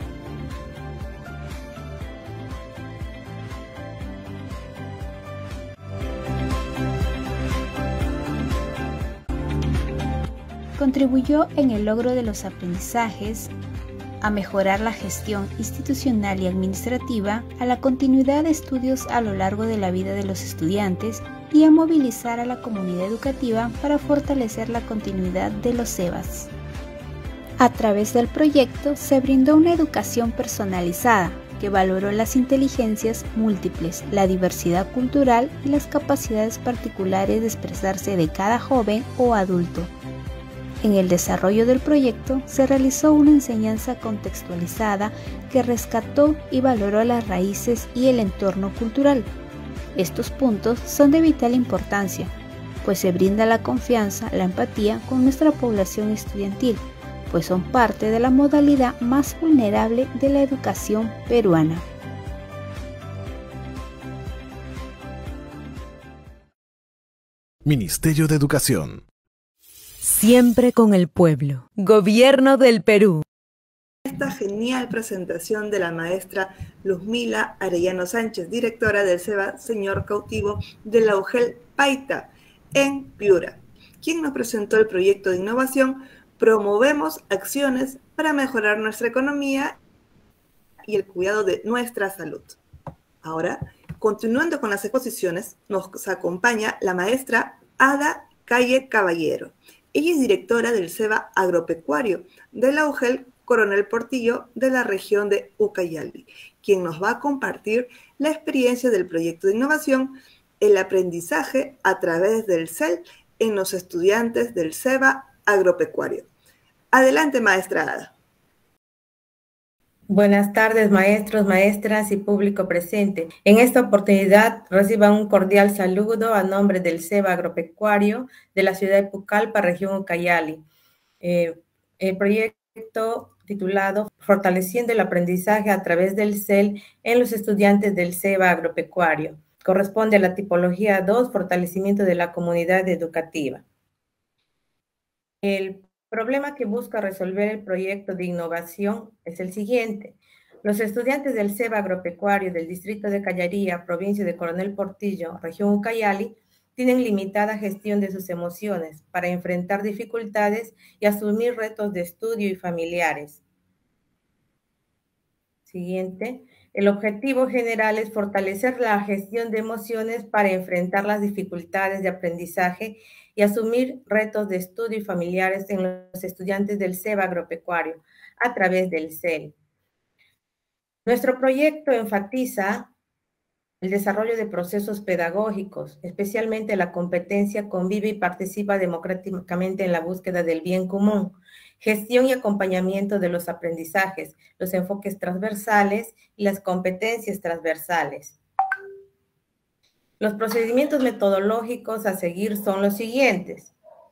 Contribuyó en el logro de los aprendizajes, a mejorar la gestión institucional y administrativa, a la continuidad de estudios a lo largo de la vida de los estudiantes y a movilizar a la comunidad educativa para fortalecer la continuidad de los SEBAs. A través del proyecto se brindó una educación personalizada que valoró las inteligencias múltiples, la diversidad cultural y las capacidades particulares de expresarse de cada joven o adulto. En el desarrollo del proyecto se realizó una enseñanza contextualizada que rescató y valoró las raíces y el entorno cultural. Estos puntos son de vital importancia, pues se brinda la confianza, la empatía con nuestra población estudiantil, pues son parte de la modalidad más vulnerable de la educación peruana. Ministerio de Educación. Siempre con el pueblo. Gobierno del Perú. Esta genial presentación de la maestra Luzmila Arellano Sánchez, directora del SEBA Señor Cautivo de la Ugel Paita, en Piura, quien nos presentó el proyecto de innovación Promovemos acciones para mejorar nuestra economía y el cuidado de nuestra salud. Ahora, continuando con las exposiciones, nos acompaña la maestra Ada Calle Caballero. Ella es directora del SEBA Agropecuario de la Ugel Coronel Portillo de la región de Ucayali, quien nos va a compartir la experiencia del proyecto de innovación, el aprendizaje a través del C E L en los estudiantes del SEBA Agropecuario. Adelante, maestra Ada. Buenas tardes, maestros, maestras y público presente. En esta oportunidad reciban un cordial saludo a nombre del SEBA Agropecuario de la ciudad de Pucallpa, región Ucayali. eh, el proyecto titulado Fortaleciendo el aprendizaje a través del C E L en los estudiantes del SEBA agropecuario. Corresponde a la tipología dos, fortalecimiento de la comunidad educativa. El problema que busca resolver el proyecto de innovación es el siguiente. Los estudiantes del SEBA agropecuario del distrito de Callaría, provincia de Coronel Portillo, región Ucayali, tienen limitada gestión de sus emociones para enfrentar dificultades y asumir retos de estudio y familiares. Siguiente. El objetivo general es fortalecer la gestión de emociones para enfrentar las dificultades de aprendizaje y asumir retos de estudio y familiares en los estudiantes del SEBA agropecuario a través del C E L. Nuestro proyecto enfatiza el desarrollo de procesos pedagógicos, especialmente la competencia convive y participa democráticamente en la búsqueda del bien común, gestión y acompañamiento de los aprendizajes, los enfoques transversales y las competencias transversales. Los procedimientos metodológicos a seguir son los siguientes.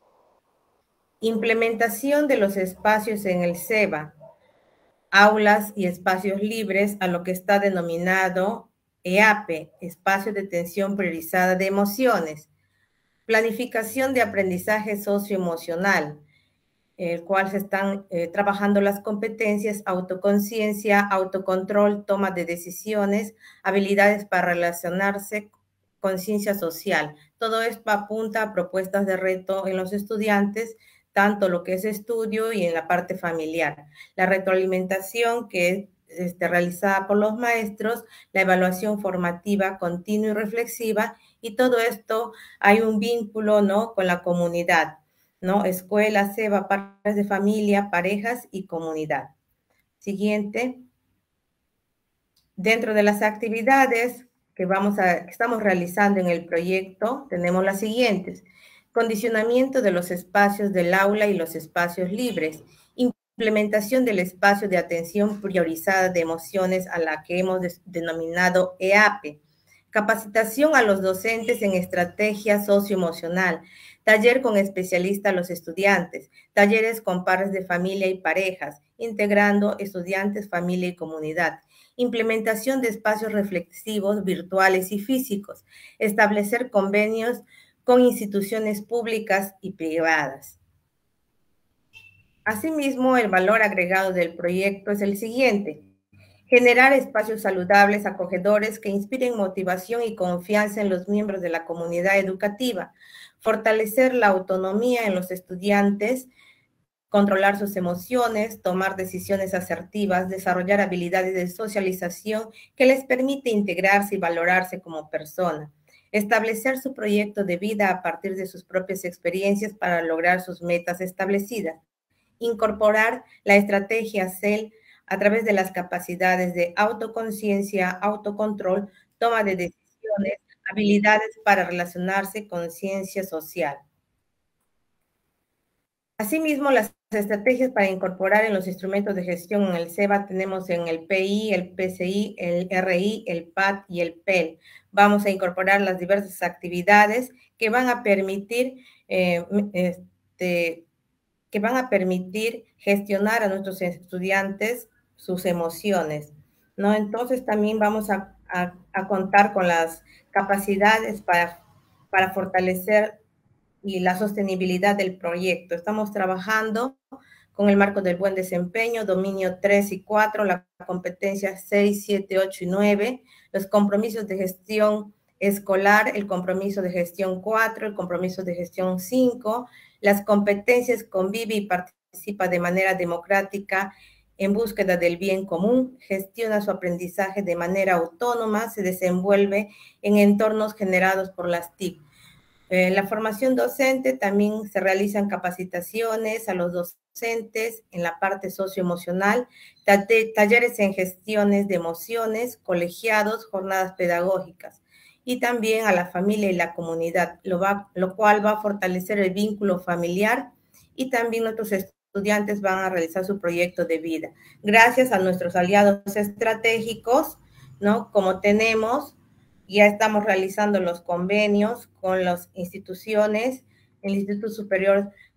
Implementación de los espacios en el SEBA, aulas y espacios libres a lo que está denominado E A P E, Espacio de Atención Priorizada de Emociones. Planificación de aprendizaje socioemocional, el cual se están eh, trabajando las competencias, autoconciencia, autocontrol, toma de decisiones, habilidades para relacionarse, conciencia social. Todo esto apunta a propuestas de reto en los estudiantes, tanto lo que es estudio y en la parte familiar. La retroalimentación que es este, realizada por los maestros, la evaluación formativa continua y reflexiva, y todo esto hay un vínculo, ¿no?, con la comunidad, ¿no? Escuela, SEBA, padres de familia, parejas y comunidad. Siguiente. Dentro de las actividades que, vamos a, que estamos realizando en el proyecto, tenemos las siguientes. Condicionamiento de los espacios del aula y los espacios libres. Implementación del espacio de atención priorizada de emociones a la que hemos denominado E A P E. Capacitación a los docentes en estrategia socioemocional. Taller con especialistas a los estudiantes. Talleres con padres de familia y parejas, integrando estudiantes, familia y comunidad. Implementación de espacios reflexivos, virtuales y físicos. Establecer convenios con instituciones públicas y privadas. Asimismo, el valor agregado del proyecto es el siguiente. Generar espacios saludables, acogedores, que inspiren motivación y confianza en los miembros de la comunidad educativa. Fortalecer la autonomía en los estudiantes, controlar sus emociones, tomar decisiones asertivas, desarrollar habilidades de socialización que les permite integrarse y valorarse como persona. Establecer su proyecto de vida a partir de sus propias experiencias para lograr sus metas establecidas. Incorporar la estrategia C E L a través de las capacidades de autoconciencia, autocontrol, toma de decisiones, habilidades para relacionarse, conciencia social. Asimismo, las estrategias para incorporar en los instrumentos de gestión en el SEBA tenemos en el P I, el P C I, el R I, el P A T y el P E L. Vamos a incorporar las diversas actividades que van a permitir, eh, este, que van a permitir gestionar a nuestros estudiantes sus emociones, ¿no? Entonces también vamos a, a, a contar con las capacidades para, para fortalecer y la sostenibilidad del proyecto. Estamos trabajando con el marco del buen desempeño, dominio tres y cuatro, la competencia seis, siete, ocho y nueve, los compromisos de gestión escolar, el compromiso de gestión cuatro, el compromiso de gestión cinco, las competencias convive y participa de manera democrática en búsqueda del bien común, gestiona su aprendizaje de manera autónoma, se desenvuelve en entornos generados por las T I C. En la formación docente también se realizan capacitaciones a los docentes en la parte socioemocional, talleres en gestiones de emociones, colegiados, jornadas pedagógicas, y también a la familia y la comunidad, lo, va, lo cual va a fortalecer el vínculo familiar, y también nuestros estudiantes van a realizar su proyecto de vida. Gracias a nuestros aliados estratégicos, ¿no? Como tenemos, ya estamos realizando los convenios con las instituciones, el Instituto Superior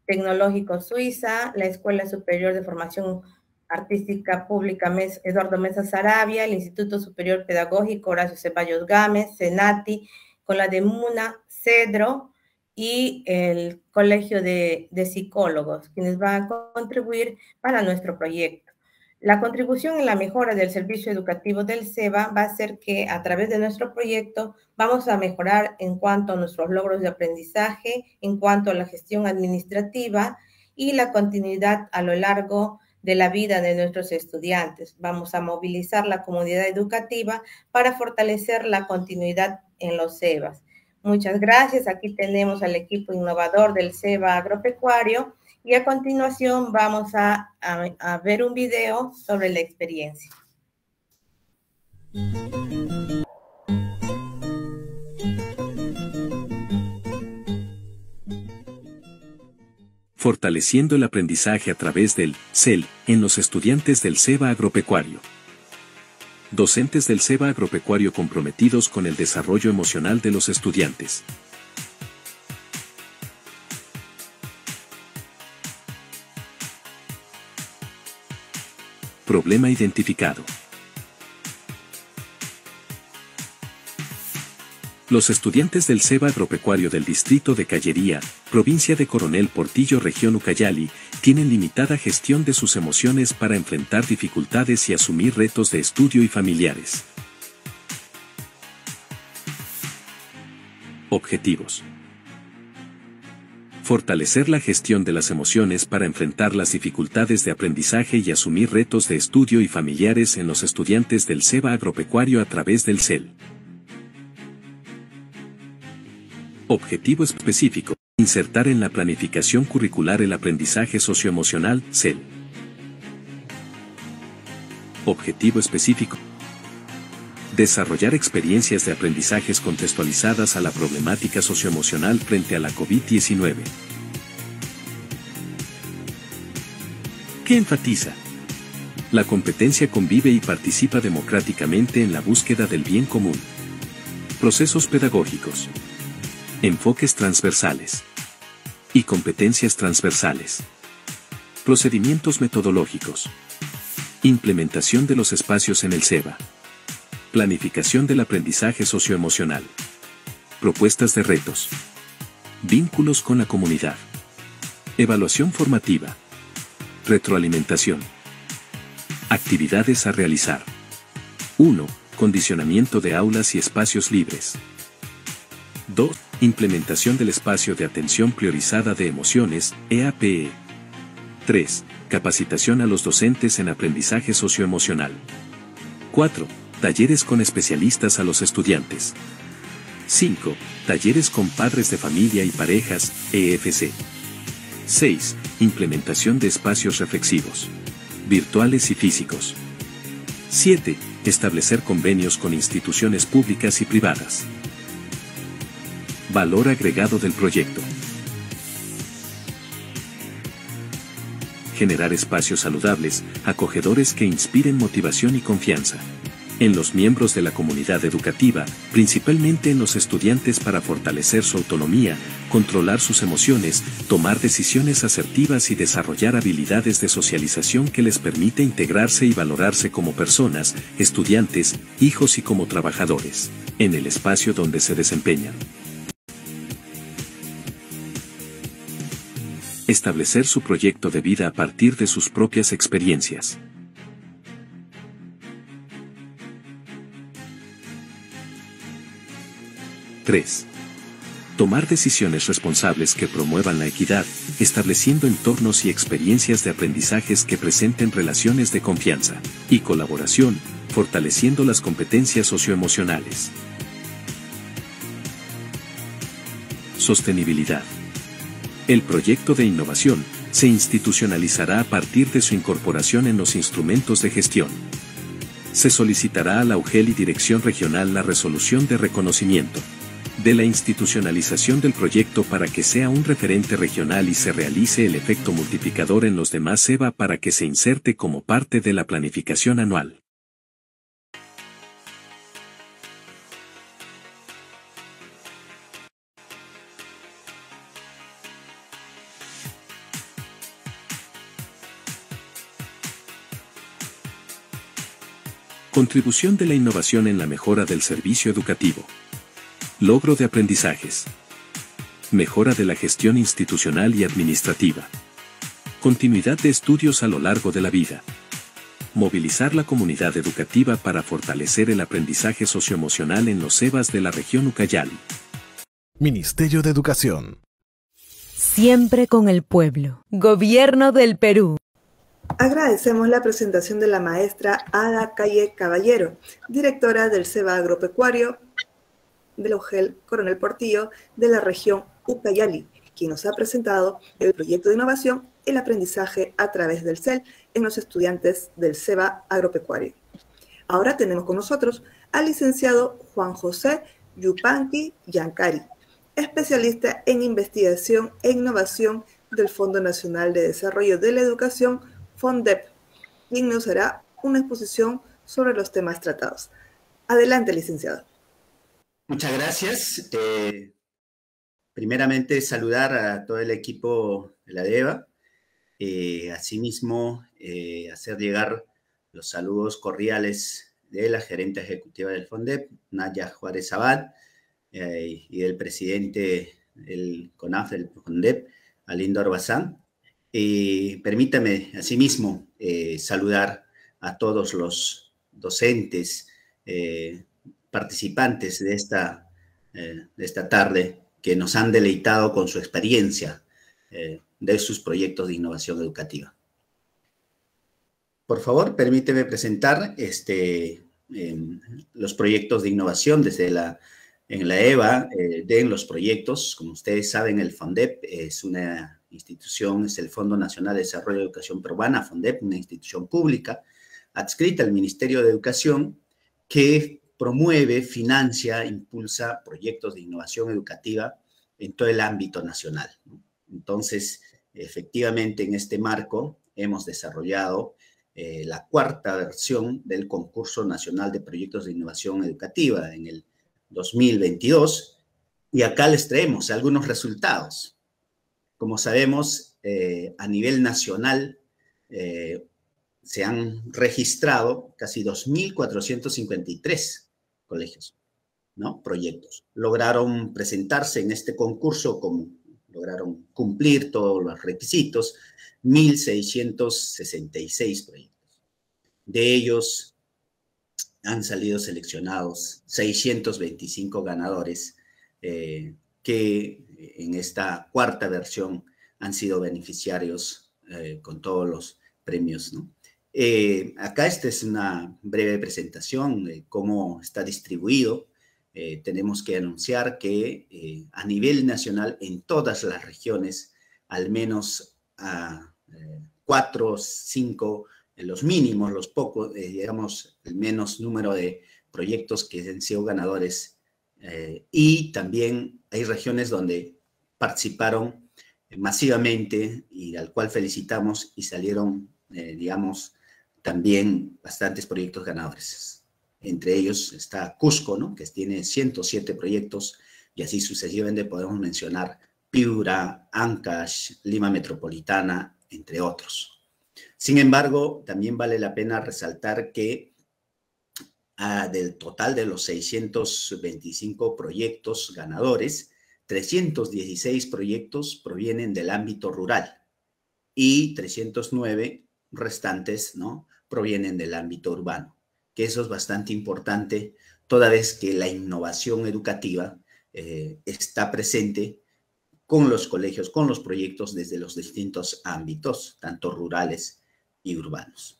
Tecnológico Suiza, la Escuela Superior de Formación Artística Pública Mes, Eduardo Mesa Sarabia, el Instituto Superior Pedagógico Horacio Ceballos Gámez, Senati, con la de Muna, Cedro y el Colegio de, de Psicólogos, quienes van a contribuir para nuestro proyecto. La contribución en la mejora del servicio educativo del SEBA va a ser que a través de nuestro proyecto vamos a mejorar en cuanto a nuestros logros de aprendizaje, en cuanto a la gestión administrativa y la continuidad a lo largo de la vida de nuestros estudiantes. Vamos a movilizar la comunidad educativa para fortalecer la continuidad en los SEBAs. Muchas gracias. Aquí tenemos al equipo innovador del SEBA Agropecuario y a continuación vamos a, a, a ver un video sobre la experiencia. Fortaleciendo el aprendizaje a través del C E L en los estudiantes del SEBA Agropecuario. Docentes del SEBA Agropecuario comprometidos con el desarrollo emocional de los estudiantes. Problema identificado. Los estudiantes del SEBA Agropecuario del Distrito de Callería, provincia de Coronel Portillo, región Ucayali, tienen limitada gestión de sus emociones para enfrentar dificultades y asumir retos de estudio y familiares. Objetivos. Fortalecer la gestión de las emociones para enfrentar las dificultades de aprendizaje y asumir retos de estudio y familiares en los estudiantes del SEBA Agropecuario a través del C E L. Objetivo específico. Insertar en la planificación curricular el aprendizaje socioemocional, C E L. Objetivo específico. Desarrollar experiencias de aprendizajes contextualizadas a la problemática socioemocional frente a la COVID diecinueve. ¿Qué enfatiza? La competencia convive y participa democráticamente en la búsqueda del bien común. Procesos pedagógicos. Enfoques transversales. Y competencias transversales. Procedimientos metodológicos. Implementación de los espacios en el SEBA. Planificación del aprendizaje socioemocional. Propuestas de retos. Vínculos con la comunidad. Evaluación formativa. Retroalimentación. Actividades a realizar. uno. Condicionamiento de aulas y espacios libres. dos. Implementación del espacio de atención priorizada de emociones, E A P E. tres. Capacitación a los docentes en aprendizaje socioemocional. cuatro. Talleres con especialistas a los estudiantes. cinco. Talleres con padres de familia y parejas, E F C. seis. Implementación de espacios reflexivos, virtuales y físicos. siete. Establecer convenios con instituciones públicas y privadas. Valor agregado del proyecto. Generar espacios saludables, acogedores que inspiren motivación y confianza en los miembros de la comunidad educativa, principalmente en los estudiantes, para fortalecer su autonomía, controlar sus emociones, tomar decisiones asertivas y desarrollar habilidades de socialización que les permite integrarse y valorarse como personas, estudiantes, hijos y como trabajadores, en el espacio donde se desempeñan. Establecer su proyecto de vida a partir de sus propias experiencias. tres. Tomar decisiones responsables que promuevan la equidad, estableciendo entornos y experiencias de aprendizajes que presenten relaciones de confianza y colaboración, fortaleciendo las competencias socioemocionales. Sostenibilidad. El proyecto de innovación se institucionalizará a partir de su incorporación en los instrumentos de gestión. Se solicitará a la U G E L y Dirección Regional la resolución de reconocimiento de la institucionalización del proyecto para que sea un referente regional y se realice el efecto multiplicador en los demás SEBA para que se inserte como parte de la planificación anual. Contribución de la innovación en la mejora del servicio educativo. Logro de aprendizajes. Mejora de la gestión institucional y administrativa. Continuidad de estudios a lo largo de la vida. Movilizar la comunidad educativa para fortalecer el aprendizaje socioemocional en los SEBAs de la región Ucayali. Ministerio de Educación. Siempre con el pueblo. Gobierno del Perú. Agradecemos la presentación de la maestra Ada Calle Caballero, directora del SEBA Agropecuario de la U G E L Coronel Portillo de la región Ucayali, quien nos ha presentado el proyecto de innovación El aprendizaje a través del C E L en los estudiantes del SEBA Agropecuario. Ahora tenemos con nosotros al licenciado Juan José Yupanqui Yancari, especialista en investigación e innovación del Fondo Nacional de Desarrollo de la Educación, FONDEP, quien nos hará una exposición sobre los temas tratados. Adelante, licenciado. Muchas gracias. Eh, primeramente, saludar a todo el equipo de la DEVA. Eh, asimismo, eh, hacer llegar los saludos cordiales de la gerente ejecutiva del FONDEP, Naya Juárez Abad, eh, y del presidente del CONAF, del FONDEP, Alindo Orbazán. Eh, permítame, asimismo, eh, saludar a todos los docentes, eh, participantes de esta, eh, de esta tarde, que nos han deleitado con su experiencia eh, de sus proyectos de innovación educativa. Por favor, permíteme presentar este, eh, los proyectos de innovación desde la, en la EVA, eh, de los proyectos. Como ustedes saben, el FONDEP es una institución, es el Fondo Nacional de Desarrollo de Educación Peruana, FONDEP, una institución pública adscrita al Ministerio de Educación que promueve, financia, impulsa proyectos de innovación educativa en todo el ámbito nacional. Entonces, efectivamente, en este marco hemos desarrollado eh, la cuarta versión del Concurso Nacional de Proyectos de Innovación Educativa en el dos mil veintidós, y acá les traemos algunos resultados. Como sabemos, eh, a nivel nacional eh, se han registrado casi dos mil cuatrocientos cincuenta y tres colegios, ¿no? Proyectos. Lograron presentarse en este concurso, como lograron cumplir todos los requisitos, mil seiscientos sesenta y seis proyectos. De ellos han salido seleccionados seiscientos veinticinco ganadores eh, que en esta cuarta versión han sido beneficiarios eh, con todos los premios, ¿no? Eh, acá esta es una breve presentación de cómo está distribuido. Eh, tenemos que anunciar que eh, a nivel nacional, en todas las regiones, al menos a eh, cuatro, cinco, eh, los mínimos, los pocos, eh, digamos, el menos número de proyectos que han sido ganadores. Eh, y también hay regiones donde participaron masivamente y al cual felicitamos y salieron, eh, digamos, también bastantes proyectos ganadores. Entre ellos está Cusco, ¿no? Que tiene ciento siete proyectos, y así sucesivamente podemos mencionar Piura, Ancash, Lima Metropolitana, entre otros. Sin embargo, también vale la pena resaltar que ah, del total de los seiscientos veinticinco proyectos ganadores, trescientos dieciséis proyectos provienen del ámbito rural y trescientos nueve restantes, ¿no?, provienen del ámbito urbano, que eso es bastante importante, toda vez que la innovación educativa eh, está presente con los colegios, con los proyectos desde los distintos ámbitos, tanto rurales y urbanos.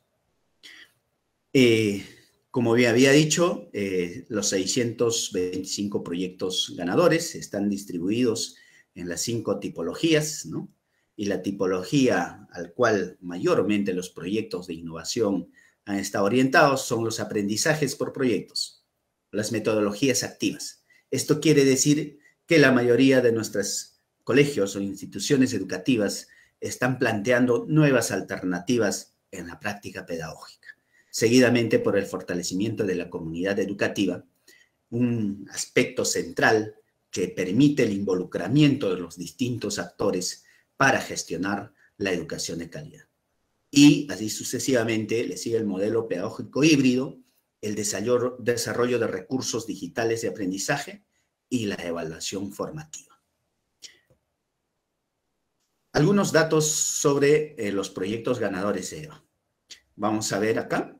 Eh, como bien había dicho, eh, los seiscientos veinticinco proyectos ganadores están distribuidos en las cinco tipologías, ¿no? Y la tipología al cual mayormente los proyectos de innovación han estado orientados son los aprendizajes por proyectos, las metodologías activas. Esto quiere decir que la mayoría de nuestros colegios o instituciones educativas están planteando nuevas alternativas en la práctica pedagógica. Seguidamente, por el fortalecimiento de la comunidad educativa, un aspecto central que permite el involucramiento de los distintos actores para gestionar la educación de calidad. Y así sucesivamente le sigue el modelo pedagógico híbrido, el desarrollo, desarrollo de recursos digitales de aprendizaje y la evaluación formativa. Algunos datos sobre eh, los proyectos ganadores de EVA. Vamos a ver acá.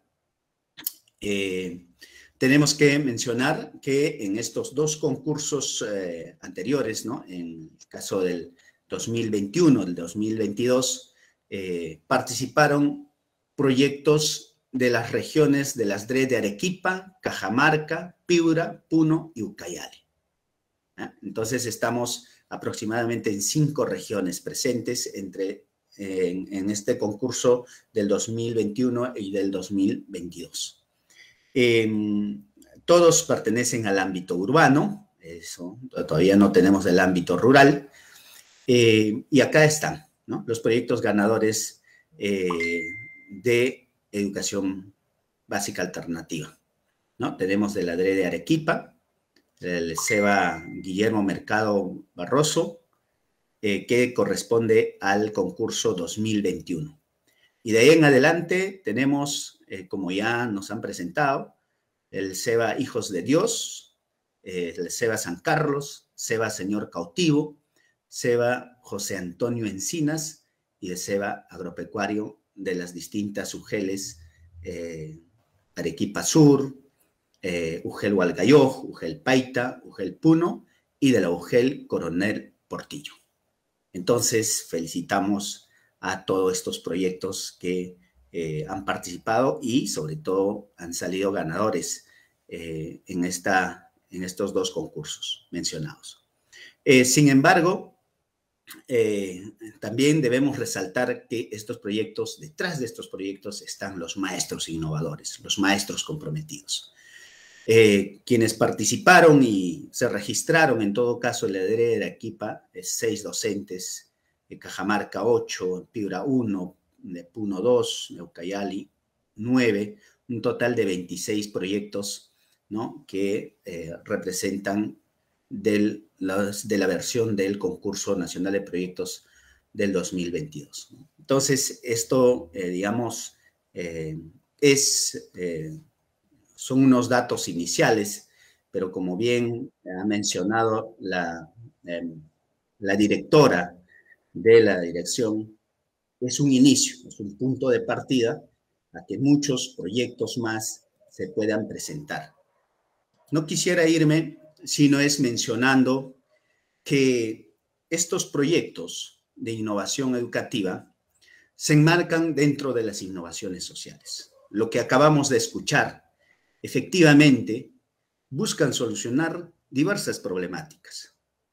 Eh, tenemos que mencionar que en estos dos concursos eh, anteriores, ¿no? En el caso del dos mil veintiuno, del dos mil veintidós, eh, participaron proyectos de las regiones de las D R E de Arequipa, Cajamarca, Piura, Puno y Ucayali. ¿Ah? Entonces estamos aproximadamente en cinco regiones presentes entre, en, en este concurso del dos mil veintiuno y del dos mil veintidós. Eh, todos pertenecen al ámbito urbano, eso, todavía no tenemos el ámbito rural, eh, y acá están, ¿no? Los proyectos ganadores eh, de educación básica alternativa, ¿no? Tenemos de la D R E de Arequipa, el SEBA Guillermo Mercado Barroso, eh, que corresponde al concurso dos mil veintiuno. Y de ahí en adelante tenemos, eh, como ya nos han presentado, el SEBA Hijos de Dios, eh, el SEBA San Carlos, SEBA Señor Cautivo, SEBA José Antonio Encinas y el SEBA Agropecuario de las distintas U G E Ls, eh, Arequipa Sur, eh, U G E L Hualgayoc, U G E L Paita, U G E L Puno y de la U G E L Coronel Portillo. Entonces, felicitamos a todos estos proyectos que eh, han participado y, sobre todo, han salido ganadores eh, en, esta, en estos dos concursos mencionados. Eh, sin embargo, eh, también debemos resaltar que estos proyectos, detrás de estos proyectos están los maestros innovadores, los maestros comprometidos. Eh, quienes participaron y se registraron, en todo caso, en la D R E de Arequipa, eh, seis docentes, de Cajamarca ocho, Piura uno, de Puno dos, de Ucayali nueve, un total de veintiséis proyectos, ¿no? Que eh, representan del, las, de la versión del Concurso Nacional de Proyectos del dos mil veintidós. Entonces, esto, eh, digamos, eh, es... Eh, son unos datos iniciales, pero como bien ha mencionado la, eh, la directora de la dirección, es un inicio, es un punto de partida a que muchos proyectos más se puedan presentar. No quisiera irme si no es mencionando que estos proyectos de innovación educativa se enmarcan dentro de las innovaciones sociales. Lo que acabamos de escuchar, efectivamente, buscan solucionar diversas problemáticas,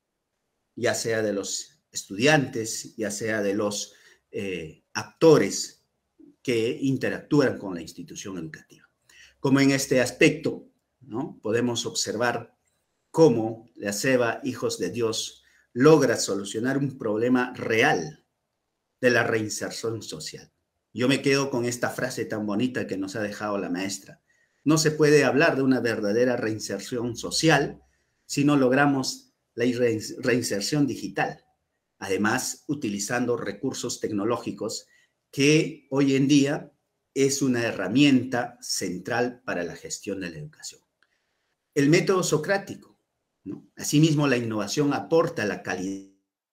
ya sea de los estudiantes, ya sea de los eh, actores que interactúan con la institución educativa. Como en este aspecto, ¿no? Podemos observar cómo la SEBA Hijos de Dios logra solucionar un problema real de la reinserción social. Yo me quedo con esta frase tan bonita que nos ha dejado la maestra. No se puede hablar de una verdadera reinserción social si no logramos la reinserción digital. Además, utilizando recursos tecnológicos que hoy en día es una herramienta central para la gestión de la educación. El método socrático, ¿no? Asimismo, la innovación aporta la calidad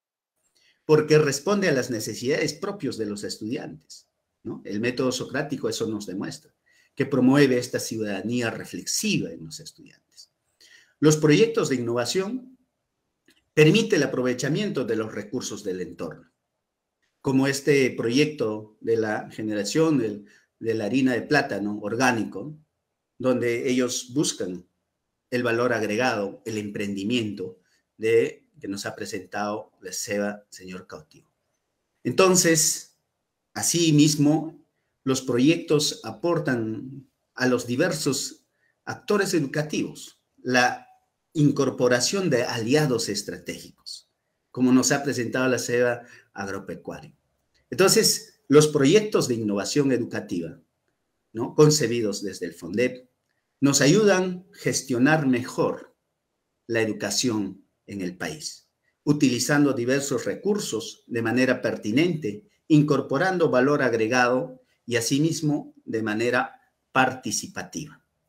porque responde a las necesidades propias de los estudiantes, ¿no? El método socrático eso nos demuestra, que promueve esta ciudadanía reflexiva en los estudiantes. Los proyectos de innovación permiten el aprovechamiento de los recursos del entorno, como este proyecto de la generación de, de la harina de plátano orgánico, donde ellos buscan el valor agregado, el emprendimiento de, que nos ha presentado la SEBA Señor Cautivo. Entonces, asimismo, los proyectos aportan a los diversos actores educativos la incorporación de aliados estratégicos, como nos ha presentado la SEBA Agropecuario. Entonces, los proyectos de innovación educativa, ¿no? Concebidos desde el FONDEP, nos ayudan a gestionar mejor la educación en el país, utilizando diversos recursos de manera pertinente, incorporando valor agregado y asimismo de manera participativa.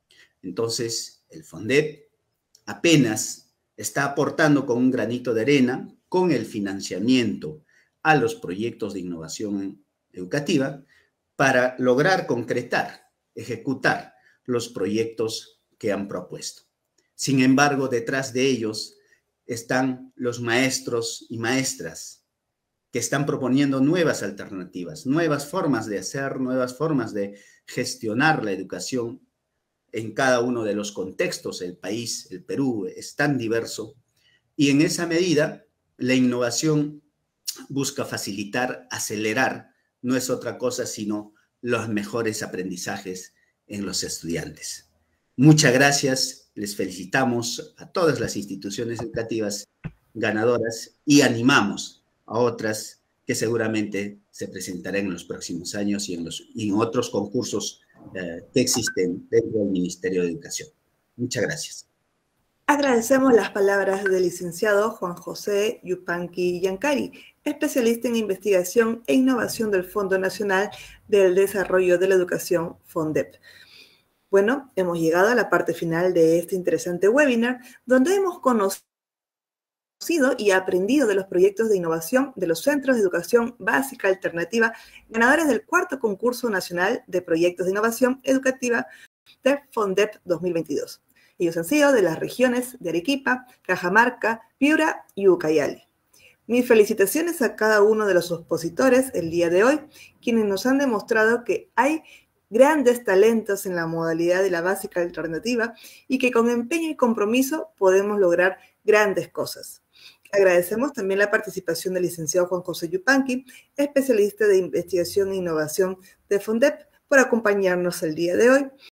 Entonces, el FONDEP apenas está aportando con un granito de arena con el financiamiento a los proyectos de innovación educativa para lograr concretar, ejecutar los proyectos que han propuesto. Sin embargo, detrás de ellos están los maestros y maestras que están proponiendo nuevas alternativas, nuevas formas de hacer, nuevas formas de gestionar la educación en cada uno de los contextos. El país, el Perú, es tan diverso y en esa medida la innovación busca facilitar, acelerar, no es otra cosa sino los mejores aprendizajes en los estudiantes. Muchas gracias, les felicitamos a todas las instituciones educativas ganadoras y animamos a otras que seguramente se presentarán en los próximos años y en, los, y en otros concursos eh, que existen dentro del Ministerio de Educación. Muchas gracias. Agradecemos las palabras del licenciado Juan José Yupanqui Yancari, especialista en investigación e innovación del Fondo Nacional del Desarrollo de la Educación, FONDEP. Bueno, hemos llegado a la parte final de este interesante webinar, donde hemos conocido y aprendido de los proyectos de innovación de los Centros de Educación Básica Alternativa, ganadores del cuarto concurso nacional de proyectos de innovación educativa de FONDEP dos mil veintidós. Ellos han sido de las regiones de Arequipa, Cajamarca, Piura y Ucayali. Mis felicitaciones a cada uno de los expositores el día de hoy, quienes nos han demostrado que hay grandes talentos en la modalidad de la básica alternativa y que con empeño y compromiso podemos lograr grandes cosas. Agradecemos también la participación del licenciado Juan José Yupanqui, especialista de investigación e innovación de FONDEP, por acompañarnos el día de hoy.